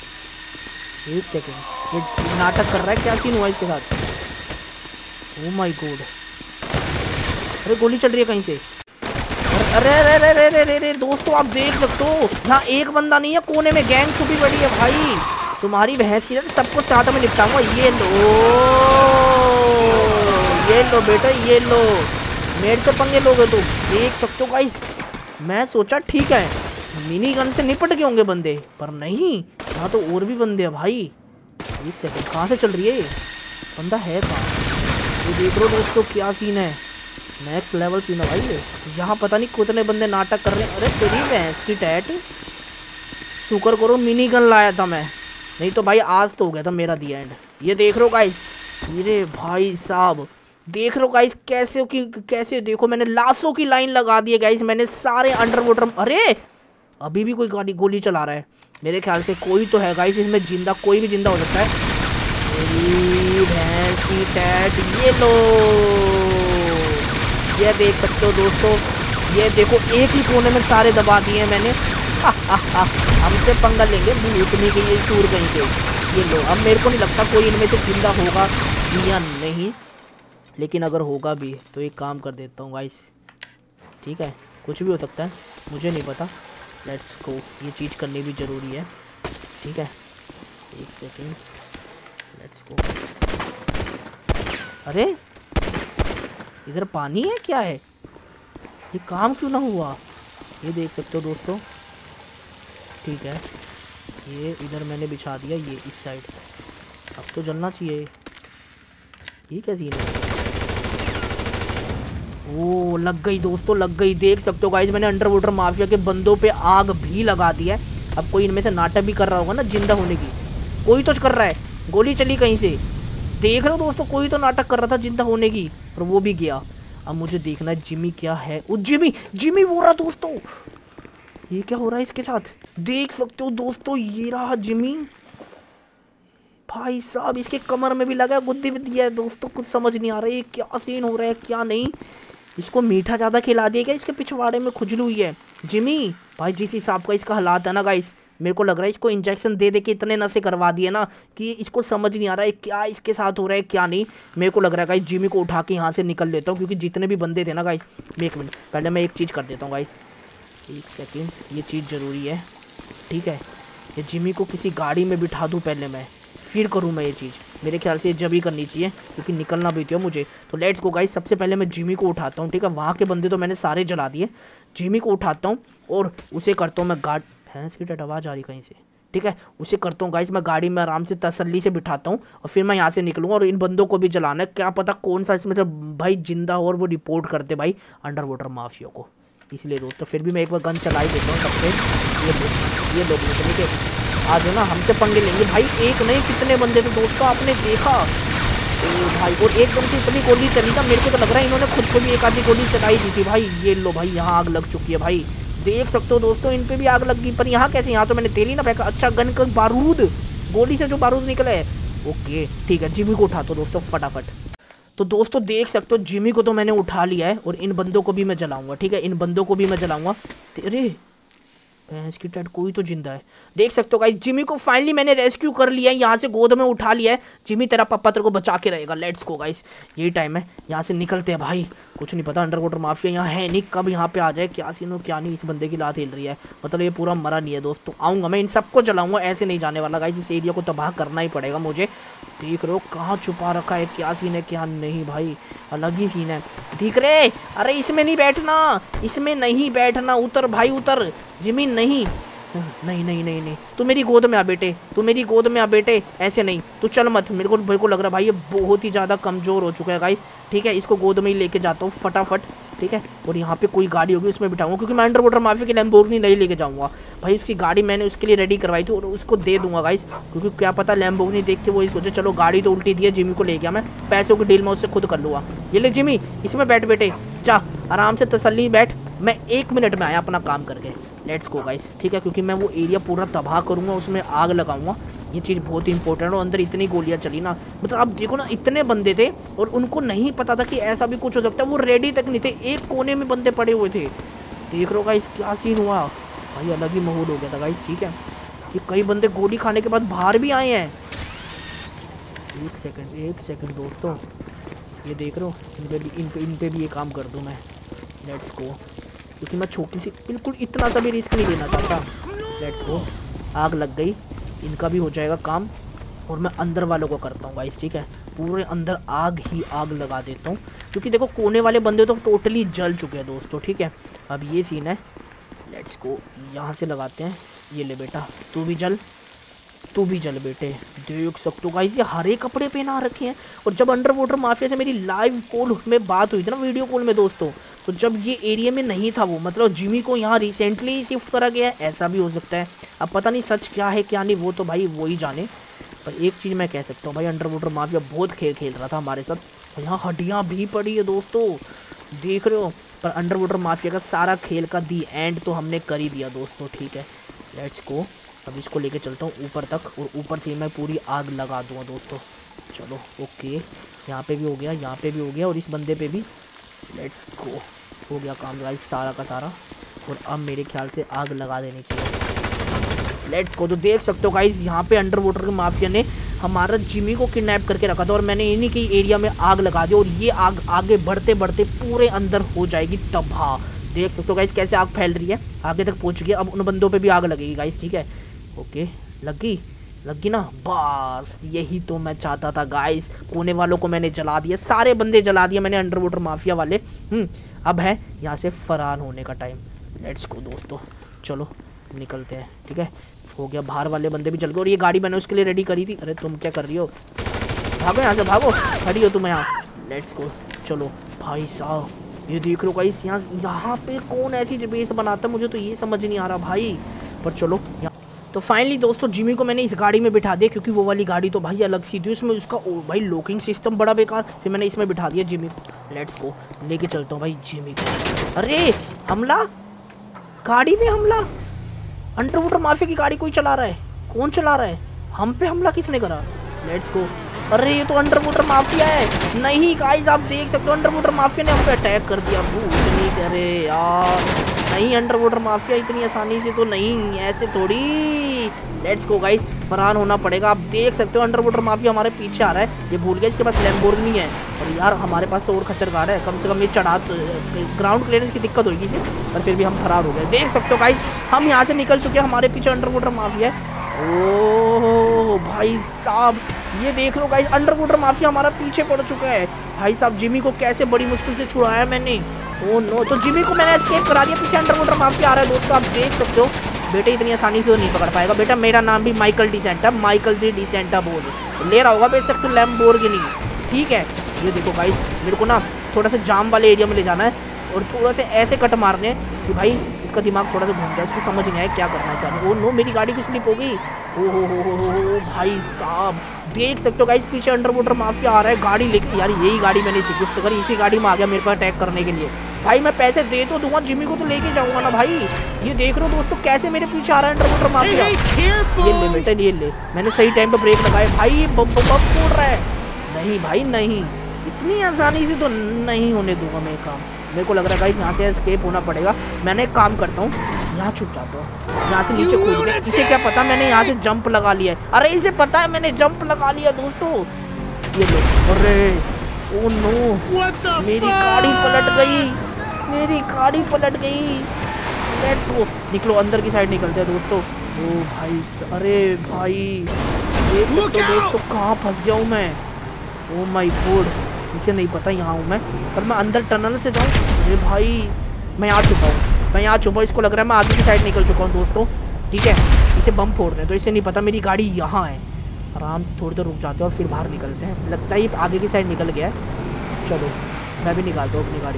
एक सेकेंड, ये नाटक कर रहा है, क्या सीन हुआ इसके साथ। ओ माय गॉड, अरे गोली चल रही है कहीं से। अरे अरे अरे अरे अरे अरे दोस्तों आप देख सकते हो यहाँ एक बंदा नहीं है, कोने में गैंग छुपी पड़ी है भाई। तुम्हारी भैंस की सबको चाहता मैं निपटाऊंगा। ये लो बेटा ये लो, मेरे से पंगे लोगे तुम। देख सकते हो गाइस, मैं सोचा ठीक है मिनी गन से निपट गए होंगे बंदे, पर नहीं, यहाँ तो और भी बंदे हैं भाई। एक सेकंड, कहाँ से चल रही है ये बंदा है कहाँ। ये देख लो दोस्तों क्या सीन है, नेक्स्ट लेवल सीन है भाई ये। यहाँ पता नहीं कितने बंदे नाटक कर रहे हैं। अरे तेरी भैंस की टैट, शुक्र करो मिनी गन लाया था मैं, नहीं तो भाई आज तो हो गया था मेरा दी एंड। ये देख रहे हो गाइस, अरे भाई साहब देख रहे हो गाइस कैसे कि कैसे, देखो मैंने लाशों की लाइन लगा दी है गाइस, मैंने सारे अंडर वाटर। अरे अभी भी कोई गाड़ी गोली चला रहा है, मेरे ख्याल से कोई तो है गाइस इसमें जिंदा, कोई भी जिंदा हो सकता है। भैंस की टैट, ये लो, ये देख सकते हो दोस्तों, ये देखो एक ही कोने में सारे दबा दिए हैं मैंने। हमसे पंगा लेंगे भूतनी के ये टूर कहीं से। ये लो, अब मेरे को नहीं लगता कोई इनमें से जिंदा होगा या नहीं, लेकिन अगर होगा भी तो एक काम कर देता हूँ गाइस, ठीक है, कुछ भी हो सकता है मुझे नहीं पता। लेट्स गो, ये चीज़ करनी भी ज़रूरी है, ठीक है। एक सेकेंड, लेट्स गो। अरे इधर पानी है क्या है, ये काम क्यों ना हुआ। ये देख सकते हो दोस्तों, ठीक है, ये इधर मैंने बिछा दिया, ये इस साइड, अब तो जलना चाहिए। ये क्या सीन है। ओ लग गई दोस्तों लग गई, देख सकते हो गाइस मैंने अंडर वाटर माफिया के बंदों पे आग भी लगा दी है। अब कोई इनमें से नाटक भी कर रहा होगा ना जिंदा होने की, कोई तो कर रहा है, गोली चली कहीं से, देख रहे हो दोस्तों, कोई तो नाटक कर रहा था जिंदा होने की और वो भी गया। अब मुझे देखना है जिमी क्या है। ओ जिमी, जिमी हो रहा दोस्तों, ये क्या हो रहा है इसके साथ, देख सकते हो दोस्तों, ये रहा जिमी भाई साहब, इसके कमर में भी लगा है, गुद्दी भी दिया है दोस्तों, कुछ समझ नहीं आ रहा है ये क्या सीन हो रहा है क्या नहीं। इसको मीठा ज़्यादा खिला दिया क्या, इसके पिछवाड़े में खुजली हुई है। जिमी भाई जिस हिसाब का इसका हालात है ना गाइस, मेरे को लग रहा है इसको इंजेक्शन दे दे के इतने नशे करवा दिए ना कि इसको समझ नहीं आ रहा है क्या इसके साथ हो रहा है क्या नहीं। मेरे को लग रहा है गाइस जिमी को उठा के यहाँ से निकल लेता हूँ, क्योंकि जितने भी बंदे थे ना गाइस, एक मिनट पहले मैं एक चीज़ कर देता हूँ गाइस, एक सेकेंड, ये चीज़ ज़रूरी है, ठीक है। ये जिमी को किसी गाड़ी में बिठा दूँ पहले मैं, फिर करूँ मैं ये चीज़, मेरे ख्याल से ये जब ही करनी चाहिए क्योंकि निकलना भी तो मुझे। तो लेट्स गो गाइस, सबसे पहले मैं जिमी को उठाता हूँ, ठीक है। वहाँ के बंदे तो मैंने सारे जला दिए, जिमी को उठाता हूँ और उसे करता हूँ मैं गार्ड। भैंस की टट आवाज़ आ रही कहीं से, ठीक है, उसे करता हूँ गाइस, मैं गाड़ी में आराम से तसल्ली से बिठाता हूँ और फिर मैं यहाँ से निकलूंगा। और इन बंदों को भी जलाना है, क्या पता कौन सा इसमें जब भाई जिंदा हो और वो रिपोर्ट करते भाई अंडर वाटर माफिया को। इसलिए दोस्तों फिर भी मैं एक बार गन चला ही देता हूँ सबसे। ये लोग निकले के आ जाओ ना, हमसे पंगे लेंगे भाई। एक नहीं कितने बंदे थे दोस्तों, आपने देखा भाई। और एकदम से इतनी गोली चली था, मेरे को तो लग रहा है इन्होंने खुद को भी एक आधी गोली चलाई दी थी भाई। ये लो भाई, यहाँ आग लग चुकी है भाई, देख सकते हो दोस्तों, इन पे भी आग लग गई। पर यहाँ कैसे, यहाँ तो मैंने तेल ही ना फेंका। अच्छा गन का बारूद, गोली से जो बारूद निकला है। ओके ठीक है, जिमी को उठाता हूँ दोस्तों फटाफट। तो दोस्तों देख सकते हो जिमी को तो मैंने उठा लिया है और इन बंदों को भी मैं जलाऊंगा। ठीक है, इन बंदों को भी मैं जलाऊंगा। अरे भैंस की टट, कोई तो जिंदा है। देख सकते हो गाइस, जिमी को फाइनली मैंने रेस्क्यू कर लिया है, यहाँ से गोद में उठा लिया है। जिमी तेरा पप्पा तेरे को बचा के रहेगा। लेट्स गो गाइस, यही टाइम है, यहाँ से निकलते हैं भाई। कुछ नहीं पता अंडर वाटर माफिया यहाँ है नहीं, कब यहाँ पे आ जाए, क्या सीन हो क्या नहीं। इस बंदे की लात हिल रही है, मतलब ये पूरा मरा नहीं है दोस्तों। आऊँगा मैं, इन सबको जलाऊंगा, ऐसे नहीं जाने वाला गाइस। इस एरिया को तबाह करना ही पड़ेगा मुझे। देख रहे हो कहाँ छुपा रखा है, क्या सीन है क्या नहीं भाई, अलग ही सीन है। दिख रहे, अरे इसमें नहीं बैठना, इसमें नहीं बैठना, उतर भाई उतर। जिमी नहीं नहीं नहीं नहीं नहीं, तू मेरी गोद में आ बेटे, तू मेरी गोद में आ बेटे, ऐसे नहीं, तू चल मत। मेरे को लग रहा है भाई ये बहुत ही ज़्यादा कमज़ोर हो चुका है गाइस। ठीक है, इसको गोद में ही लेके जाता हूँ फटाफट। ठीक है, और यहाँ पे कोई गाड़ी होगी उसमें बिठाऊंगा, क्योंकि मैं अंडर वाटर माफिया की लैम्बोर्गिनी नहीं लेके जाऊँगा भाई। उसकी गाड़ी मैंने उसके लिए रेडी करवाई थी और उसको दे दूंगा गाइस, क्योंकि क्या पता लैम्बोर्गिनी देख के वो सोचे चलो गाड़ी तो उल्टी दी है, जिमी को ले गया मैं, पैसों की डील मैं उससे खुद कर लूँगा। ये ले जिमी, इसमें बैठ बेटे, जा आराम से तसल्ली बैठ, मैं 1 मिनट में आया अपना काम करके। Let's go guys. ठीक है, क्योंकि मैं वो एरिया पूरा तबाह करूँगा, उसमें आग लगाऊंगा, ये चीज़ बहुत इंपॉर्टेंट है। और अंदर इतनी गोलियां चली ना, मतलब आप देखो ना, इतने बंदे थे और उनको नहीं पता था कि ऐसा भी कुछ हो सकता है। वो रेडी तक नहीं थे, एक कोने में बंदे पड़े हुए थे। देख रहे हो गाइस क्या सीन हुआ भाई, अलग ही माहौल हो गया था गाइस। ठीक है, ये कई बंदे गोली खाने के बाद बाहर भी आए हैं। एक सेकंड दोस्तों, ये देख रहे हो, इन पे भी ये काम कर दूँ मैं। लेट्स गो, क्योंकि मैं छोटी सी बिल्कुल इतना सा भी रिस्क नहीं लेना चाहता। लेट्स गो, आग लग गई, इनका भी हो जाएगा काम। और मैं अंदर वालों को करता हूँ गाइस। ठीक है, पूरे अंदर आग ही आग लगा देता हूँ, क्योंकि देखो कोने वाले बंदे तो टोटली जल चुके हैं दोस्तों। ठीक है, अब ये सीन है। लेट्स गो, यहाँ से लगाते हैं। ये ले बेटा, तू भी जल बेटे। देख सकते हो गाइस, ये हरे कपड़े पहना रखे हैं। और जब अंडर वाटर माफिया से मेरी लाइव कॉल में बात हुई थी ना, वीडियो कॉल में दोस्तों, तो जब ये एरिया में नहीं था वो, मतलब जिमी को यहाँ रिसेंटली शिफ्ट करा गया है, ऐसा भी हो सकता है। अब पता नहीं सच क्या है क्या नहीं, वो तो भाई वो ही जाने। पर एक चीज़ मैं कह सकता हूँ भाई, अंडर वाटर माफिया बहुत खेल रहा था हमारे साथ। यहाँ हड्डियाँ भी पड़ी है दोस्तों, देख रहे हो। पर अंडर वाटर माफिया का सारा खेल का दी एंड तो हमने कर ही दिया दोस्तों। ठीक है, लेट्स गो, अब इसको लेके चलता हूँ ऊपर तक और ऊपर से मैं पूरी आग लगा दूँगा दोस्तों। चलो ओके, यहाँ पे भी हो गया, यहाँ पे भी हो गया और इस बंदे पे भी। लेट्स गो, हो गया काम गाइस सारा का सारा। और अब मेरे ख्याल से आग लगा देनी चाहिए। लेट्स गो, तो देख सकते हो गाइस, यहाँ पे अंडर वाटर के माफिया ने हमारा जिमी को किडनैप करके रखा था और मैंने इन्हीं की एरिया में आग लगा दी और ये आग आगे बढ़ते बढ़ते पूरे अंदर हो जाएगी तबाह। देख सकते हो गाइस कैसे आग फैल रही है, आगे तक पहुँच गया। अब उन बंदों पे भी आग लगेगी गाइस। ठीक है, ओके, लग गई ना, बस यही तो मैं चाहता था गाइस। कोने वालों को मैंने जला दिया, सारे बंदे जला दिए मैंने, अंडर वाटर माफिया वाले। अब है यहाँ से फरार होने का टाइम। लेट्स गो दोस्तों, चलो निकलते हैं। ठीक है, हो गया, बाहर वाले बंदे भी चल गए और ये गाड़ी मैंने उसके लिए रेडी करी थी। अरे तुम क्या कर रही हो, भागो यहाँ से, भागो, खड़ी हो तुम यहाँ। लेट्स गो, चलो भाई साहब, ये देख रहे हो गाइस, यहाँ पे कौन ऐसी बेस बनाता है, मुझे तो ये समझ नहीं आ रहा भाई। पर चलो तो फाइनली दोस्तों जिमी को मैंने इस गाड़ी में बिठा दिया, क्योंकि वो वाली गाड़ी तो भाई अलग सी थी, उसमें उसका भाई लॉकिंग सिस्टम बड़ा बेकार। फिर मैंने इसमें बिठा दिया जिमी को। लेट्स गो, लेके चलता हूँ भाई जिमी को। अरे हमला, गाड़ी में हमला, अंडर वाटर माफिया की गाड़ी कोई चला रहा है, कौन चला रहा है, हम पे हमला किसने करा। लेट्स गो, अरे ये तो अंडर वाटर माफिया है। नहीं गाइस, आप देख सकते हो अंडर वाटर माफिया ने हम पे अटैक कर दिया। नहीं करे यार, नहीं अंडर वाटर माफिया इतनी आसानी से तो नहीं, ऐसे थोड़ी। लेट्स गो गाइस, फरार होना पड़ेगा। आप देख सकते हो अंडर वाटर माफिया हमारे पीछे आ रहा है। ये भूल गया इसके पास लैम्बोर्गिनी है, और यार हमारे पास तो और खच्चर कार है, कम से कम ये चढ़ा ग्राउंड क्लियरेंस की दिक्कत होगी इसे, पर फिर भी हम फरार हो गए। देख सकते हो गाइस, हम यहाँ से निकल चुके हैं, हमारे पीछे अंडर वाटर माफिया है। ओह भाई साहब, ये देख लो गाइस, अंडर वाटर माफिया हमारा पीछे पड़ चुका है। भाई साहब जिमी को कैसे बड़ी मुश्किल से छुड़ाया मैंने। ओह नो, तो जिमी को मैंने एस्केप करा दिया, पीछे अंडर वाटर माफिया आ रहा है दोस्तों, आप देख सकते हो। बेटे इतनी आसानी से तो नहीं पकड़ पाएगा बेटा। मेरा नाम भी Michael De Santa, Michael D De Santa बोल ले रहा होगा बेशक तो लैम्बोर्गिनी, ठीक है। ये देखो गाइस मेरे को ना थोड़ा सा जाम वाले एरिया में ले जाना है और थोड़ा से ऐसे कट मारने हैं कि भाई इसका दिमाग थोड़ा सा घूम गया, उसको समझ नहीं आया क्या करना चाहिए। ओ नो मेरी गाड़ी की स्लिप हो गई। ओ हो भाई साहब देख सकते हो गाइस पीछे अंडर वाटर माफिया आ रहा है गाड़ी लेके। यार यही गाड़ी मैंने इसी गिफ्ट करी, इसी गाड़ी में आ गया मेरे पास अटैक करने के लिए। भाई मैं पैसे दे तो दूंगा, जिमी को तो लेके जाऊंगा ना भाई। ये देख रहे हो दोस्तों कैसे मेरे पीछे आ रहा है अंडर वाटर माफिया। ये ले बेटा ये ले, मैंने सही टाइम पे ब्रेक लगाए भाई। बम फोड़ रहा है। नहीं भाई नहीं, इतनी आसानी से तो नहीं होने दूंगा मैं काम। मेरे को लग रहा है गाइस यहाँ से एस्केप होना पड़ेगा। मैंने एक काम करता हूँ, यहाँ छुप जाता हूँ, यहाँ से नीचे कूद गया। इसे क्या पता मैंने यहाँ से जंप लगा लिया है। अरे इसे पता है मैंने जंप लगा लिया दोस्तों। ये लो, अरे ओ नो मेरी गाड़ी पलट गई, मेरी गाड़ी पलट गई। लेट्स गो, निकलो अंदर की साइड निकलते हैं दोस्तों। ओ भाई अरे भाई दोस्तों कहाँ फंस गया हूँ मैं। ओ माय गॉड, इसे नहीं पता यहाँ हूँ मैं, पर मैं अंदर टनल से जाऊँ। अरे भाई मैं यहाँ छुपा हूँ, मैं यहाँ छुपा हूँ। इसको लग रहा है मैं आगे की साइड निकल चुका हूँ दोस्तों, ठीक है। इसे बम फोड़ रहे हैं तो इसे नहीं पता मेरी गाड़ी यहाँ है। आराम से थोड़ी देर रुक जाते हैं और फिर बाहर निकलते हैं। लगता है ये आगे की साइड निकल गया है। चलो मैं भी निकालता हूँ अपनी गाड़ी।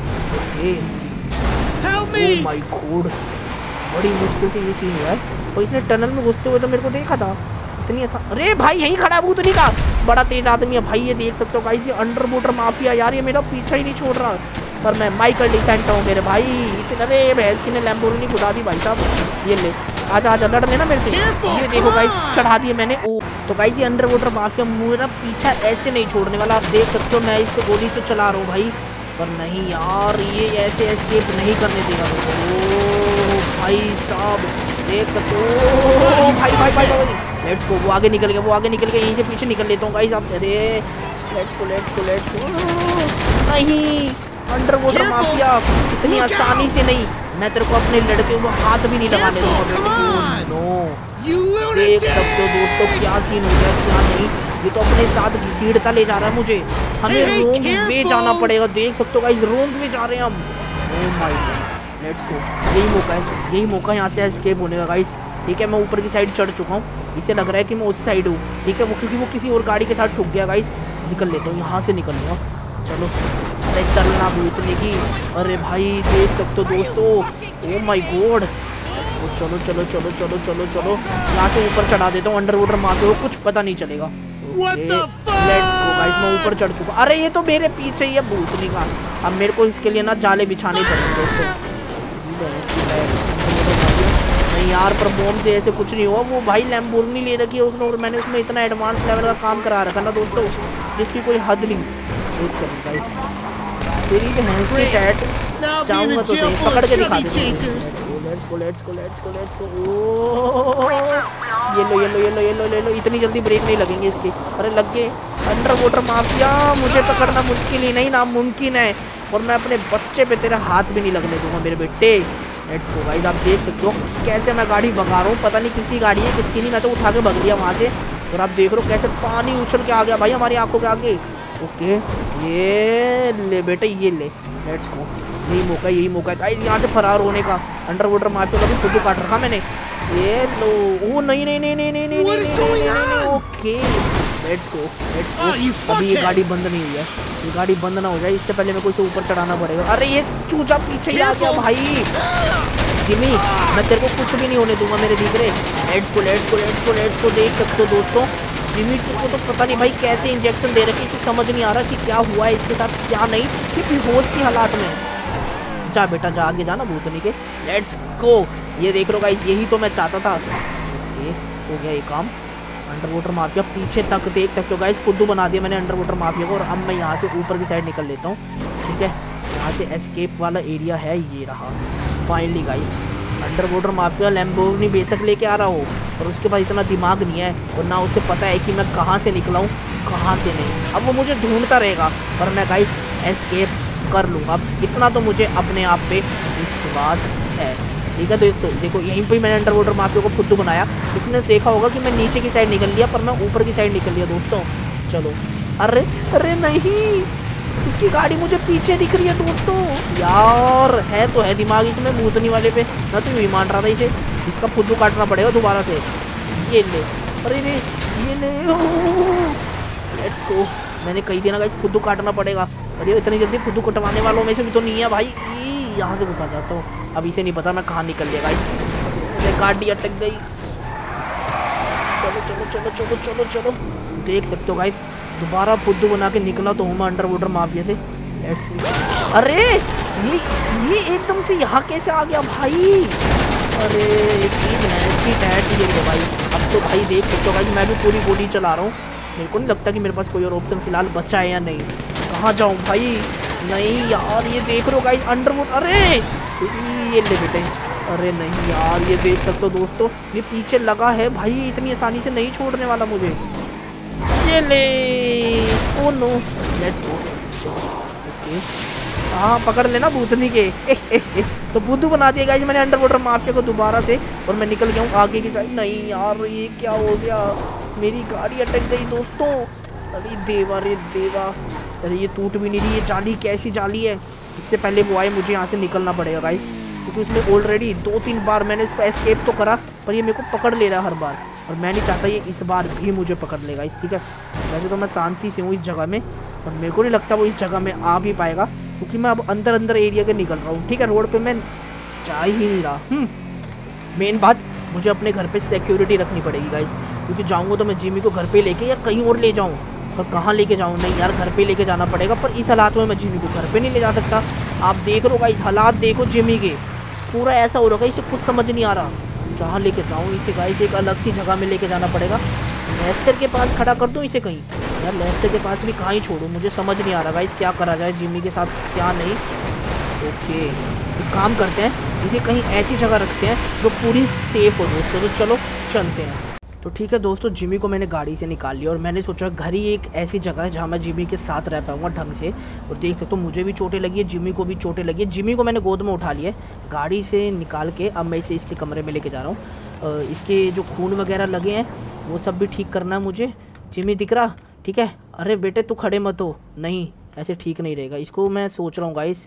ओह माय गॉड, बड़ी मुश्किल से ये सीन हुआ है। और इसने टनल में घुसते हुए तो मेरे को देखा था इतनी आसान। अरे भाई यहीं खड़ा भूतनी का बड़ा तेज आदमी है भाई। ये देख सकते हो गाइस ये अंडर वाटर माफिया यार, ये मेरा पीछा ही नहीं छोड़ रहा। पर मैं माइकल डिसेंटा हूँ मेरे भाई। अरे भैंस की ने लैम्बोर्गिनी खुदा दी भाई साहब। ये ले आजा आजा लड़ लेना मेरे से। ये देखो गाइस चढ़ा दिए मैंने। ओ तो गाइस ये अंडर वाटर माफिया मेरा पीछा ऐसे नहीं छोड़ने वाला। आप देख सकते हो मैं इसको गोली तो चला रहा हूँ भाई, पर नहीं यार ये ऐसे एस्केप नहीं करने देगा। ओ भाई साहब देख सकते हो। भाई भाई भाई भाई लेट्स गो, वो आगे निकल गया, वो आगे निकल गया। यहीं से पीछे निकल लेता हूँ गाइस आप। अरे let's go let's go let's go. नहीं अंडर वाटर माफिया इतनी आसानी से नहीं, मैं तेरे को अपने लड़के को हाथ भी नहीं लगाने दूंगा। नो देख सकते हो दोस्तों क्या सीन हो गया क्या नहीं। ये तो अपने साथ घसीटता ले जा रहा है मुझे। हमें रोंग में जाना पड़ेगा। देख सकते हो गाइस रोंग में जा रहे हैं हम। Oh my god let's go, यही मौका है, यही मौका यहाँ से एस्केप होने का गाइस, ठीक है। मैं ऊपर की साइड चढ़ चुका हूँ, इसे लग रहा है कि मैं उस साइड हूँ, ठीक है। वो क्योंकि वो किसी और गाड़ी के साथ ठुक गया गाइस। निकल लेता हूँ यहाँ से, निकल लूँगा। चलो अरे चलना भूतने की। अरे भाई देख सकते हो दोस्तों। ओह माय गॉड चलो चलो चलो चलो चलो चलो यहाँ से ऊपर चढ़ा देता हूँ अंडर वाटर माफिया को, कुछ पता नहीं चलेगा। लेट्स गो गाइस मैं ऊपर चढ़ चुका। अरे ये तो मेरे पीछे ही है भूतनी का। अब मेरे को इसके लिए ना जाले बिछाने पड़ेंगे दोस्तों। नहीं यार पर बॉम्ब से ऐसे कुछ नहीं हुआ। वो भाई लैम्बोर्गिनी ले रखी है उसने और मैंने उसमें इतना एडवांस लेवल का काम करा रखा ना दोस्तों जिसकी कोई हद नहीं। तेरी जो भैंस की टैट जाऊंगा तो सही, पकड़ के दिखा दे। Let's go let's go let's go let's go. ये लो ये लो ये लो ये लो ले लो। इतनी जल्दी ब्रेक नहीं लगेंगे इसके। अरे लग गए। अंडर वाटर माफिया मुझे पकड़ना मुश्किल ही नहीं नामुमकिन है, और मैं अपने बच्चे पे तेरा हाथ भी नहीं लगने दूंगा मेरे बेटे। लेट्स गो गाइस आप देख सकते हो कैसे मैं गाड़ी भगा रहा हूँ। पता नहीं किसकी गाड़ी है किसकी नहीं, मैं तो उठा के भग लिया वहाँ से। और आप देख रहे हो कैसे पानी उछल के आ गया भाई हमारी आंखों के आगे। ओके ये ले बेटे ये ले। लेट्स गो, यही मौका है गाइस यहाँ से फरार होने का। अंडर वाटर माफिया का भी फोटो काट रखा मैंने। ये लो। ओ नहीं नहीं नहीं नहीं नहीं नहीं नहीं। Okay let's go let's go. अभी ये गाड़ी बंद नहीं हुई है, ये गाड़ी बंद ना हो जाए इससे पहले मेरे को इसे ऊपर चढ़ाना पड़ेगा। अरे ये चूजा पीछे ही आ गया भाई। जिमी मैं तेरे को कुछ भी नहीं होने दूंगा मेरे दीकरे। Let's go let's go let's go let's go. देख सकते हो दोस्तों जिमी को तो पता नहीं भाई कैसे इंजेक्शन दे रखे, इसे समझ नहीं आ रहा कि क्या हुआ है इसके साथ क्या नहीं। सिर्फ बेहोश की हालात में। जा बेटा जा आगे जाना भूतनी के। Let's go. ये देख लो गाइस यही तो मैं चाहता था। ये हो गया ये काम। अंडर वाटर माफिया पीछे तक देख सकते हो गाइस फुद्दू बना दिया मैंने अंडर वाटर माफिया को। और अब मैं यहाँ से ऊपर की साइड निकल लेता हूँ, ठीक है। यहाँ से एस्केप वाला एरिया है ये रहा finally guys. Under water mafia Lamborghini बेशक लेके आ रहा हो और उसके पास इतना दिमाग नहीं है और ना उसे पता है कि मैं कहाँ से निकला हूँ कहाँ से नहीं। अब वो मुझे ढूंढता रहेगा पर मैं गाइस एस्केप कर लूँगा। अब इतना तो मुझे अपने आप पे विश्वास है, ठीक है। तो इसको देखो यहीं पे मैंने अंडर वाटर माफिया को फुद्दू बनाया। इसने देखा होगा कि मैं नीचे की साइड निकल लिया पर मैं ऊपर की साइड निकल लिया दोस्तों। चलो अरे अरे नहीं उसकी गाड़ी मुझे पीछे दिख रही है दोस्तों। यार है तो है दिमाग इसमें भूतनी वाले पे, मैं तो यही मान रहा था इसे। इसका फुद्दू काटना पड़ेगा दोबारा से। ये ले, अरे रे ये ले, लेट्स गो। मैंने कही दिया ना गाइस फुद्दू काटना पड़ेगा। अरे इतनी जल्दी फुद्दू कटवाने वालों में से भी तो नहीं है भाई। यहाँ से घुसा जाता हूँ। अब इसे नहीं पता मैं कहाँ निकल गया गाइस। मुझे गाड़ी अटक गई। चलो चलो चलो चलो चलो चलो। देख सकते हो गाइस दोबारा फुद्दू बना के निकला तो हूँ मैं अंडर वाटर माफिया से। Let's see. अरे ये एकदम से यहाँ कैसे आ गया भाई। अरे ये भाई। अब तो भाई देख सकते हो भाई मैं भी पूरी बॉडी चला रहा हूँ। मेरे को नहीं लगता कि मेरे पास कोई और ऑप्शन फिलहाल बचा है या नहीं। कहाँ जाऊँ भाई। नहीं यार ये देख रहे हो गाइस अंडर वाटर। अरे ये ले बेटे। अरे नहीं यार ये देख सकते हो दोस्तों ये पीछे लगा है भाई, इतनी आसानी से नहीं छोड़ने वाला मुझे। ये ले, oh no, let's go. Okay हाँ पकड़ लेना भूतनी के। तो बुद्धू बना दिया गाइस मैंने अंडर वाटर माफिया को दोबारा से, और मैं निकल गया हूँ आगे की साइड। नहीं यार ये क्या हो गया, मेरी गाड़ी अटक गई दोस्तों। अरे देवा रे देवा। अरे ये टूट भी नहीं रही, ये जाली कैसी जाली है। इससे पहले वो आए मुझे यहाँ से निकलना पड़ेगा गाइस, क्योंकि उसमें ऑलरेडी 2-3 बार मैंने इसको एस्केप तो करा पर ये मेरे को पकड़ ले रहा है हर बार, और मैं नहीं चाहता ये इस बार भी मुझे पकड़ लेगा इस। ठीक है वैसे तो मैं शांति से हूँ इस जगह में, और मेरे को नहीं लगता वो इस जगह में आ भी पाएगा, क्योंकि मैं अब अंदर अंदर एरिया के निकल रहा हूँ। ठीक है रोड पे मैं जा ही नहीं रहा। मेन बात मुझे अपने घर पे सिक्योरिटी रखनी पड़ेगी गाइस, क्योंकि जाऊँगा तो मैं जिमी को घर पे लेके या कहीं और ले जाऊँ, पर कहाँ लेके जाऊँ। नहीं यार घर पे लेके जाना पड़ेगा, पर इस हालात में मैं जिमी को घर पे नहीं ले जा सकता। आप देख रहे हो गाइस हालात देखो जिमी के, पूरा ऐसा हो रहा है इसे कुछ समझ नहीं आ रहा कहाँ लेके जाऊँ इसे गाइस। एक अलग सी जगह में लेके जाना पड़ेगा। लेस्टर के पास खड़ा कर दूँ इसे कहीं, यार लेस्टर के पास भी कहाँ ही छोड़ूँ, मुझे समझ नहीं आ रहा गाइस क्या करा जाए जिमी के साथ क्या नहीं। ओके तो काम करते हैं इसे कहीं ऐसी जगह रखते हैं जो पूरी सेफ हो दोस्तों। तो चलो चलते हैं। तो ठीक है दोस्तों जिमी को मैंने गाड़ी से निकाल लिया, और मैंने सोचा घर ही एक ऐसी जगह है जहाँ मैं जिमी के साथ रह पाऊँगा ढंग से। और देख सकते हो मुझे भी चोटें लगी है, जिमी को भी चोटें लगी है। जिमी को मैंने गोद में उठा लिया है गाड़ी से निकाल के, अब मैं इसे इसके कमरे में लेके जा रहा हूँ। इसके जो खून वगैरह लगे हैं वो सब भी ठीक करना है मुझे। जिमी दिख रहा ठीक है। अरे बेटे तू खड़े मत हो, नहीं ऐसे ठीक नहीं रहेगा। इसको मैं सोच रहा हूँ गाइस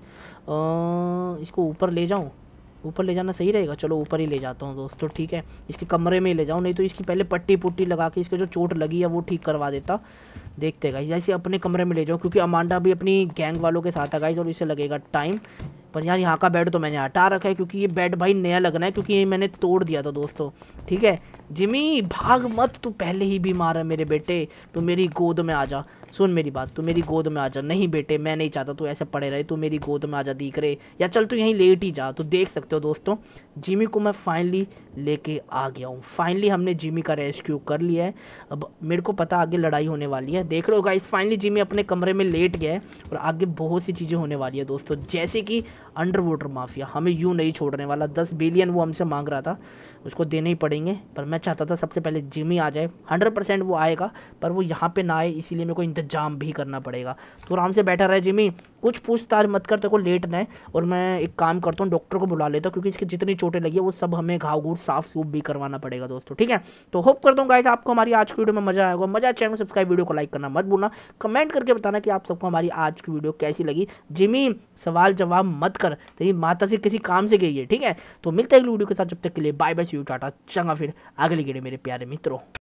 इसको ऊपर ले जाऊँ, ऊपर ले जाना सही रहेगा। चलो ऊपर ही ले जाता हूँ दोस्तों। ठीक है इसके कमरे में ही ले जाऊँ, नहीं तो इसकी पहले पट्टी पुट्टी लगा के इसके जो चोट लगी है वो ठीक करवा देता। देखते गाइस जैसे अपने कमरे में ले जाऊँ, क्योंकि अमांडा भी अपनी गैंग वालों के साथ है गाइस, और इसे लगेगा टाइम। पर यार यहाँ का बेड तो मैंने हटा रखा है, क्योंकि ये बेड भाई नया लगना है, क्योंकि ये मैंने तोड़ दिया था दोस्तों। ठीक है जिमी भाग मत, तू पहले ही बीमार है मेरे बेटे, तू मेरी गोद में आ जा। सुन मेरी बात, तू मेरी गोद में आ जा। नहीं बेटे मैं नहीं चाहता तू ऐसे पड़े रहे, तू मेरी गोद में आ जा दिख रहे, या चल तू यहीं लेट ही जा। तो देख सकते हो दोस्तों जिमी को मैं फाइनली लेके आ गया हूँ। फाइनली हमने जिमी का रेस्क्यू कर लिया है। अब मेरे को पता आगे लड़ाई होने वाली है। देख रहे हो गाइस फाइनली जिमी अपने कमरे में लेट गया है, और आगे बहुत सी चीज़ें होने वाली है दोस्तों, जैसे कि अंडर वाटर माफिया हमें यूँ नहीं छोड़ने वाला। 10 बिलियन वो हमसे मांग रहा था, उसको देने ही पड़ेंगे। पर मैं चाहता था सबसे पहले जिमी आ जाए, 100% वो आएगा, पर वो यहाँ पे ना आए, इसीलिए मेरे को इंतजाम भी करना पड़ेगा। तो आराम से बैठा रहे जिमी, कुछ पूछताछ मत कर, तेरे को लेट ना है। और मैं एक काम करता हूँ डॉक्टर को बुला लेता हूँ, क्योंकि इसकी जितनी चोटें लगी है वो सब हमें घाव घूट साफ सूफ भी करवाना पड़ेगा दोस्तों। ठीक है तो होप करता हूँ गाइस आपको हमारी आज की वीडियो में मजा आएगा। मजा चैनल को सब्सक्राइब, वीडियो को लाइक करना मत भूलना, कमेंट करके बताना कि आप सबको हमारी आज की वीडियो कैसी लगी। जिमी सवाल जवाब मत कर, तेरी माता से किसी काम से गई है। ठीक है तो मिलते हैं अगली वीडियो के साथ, जब तक के लिए bye bye see you tata, चंगा फिर अगली वीडियो मेरे प्यारे मित्रों।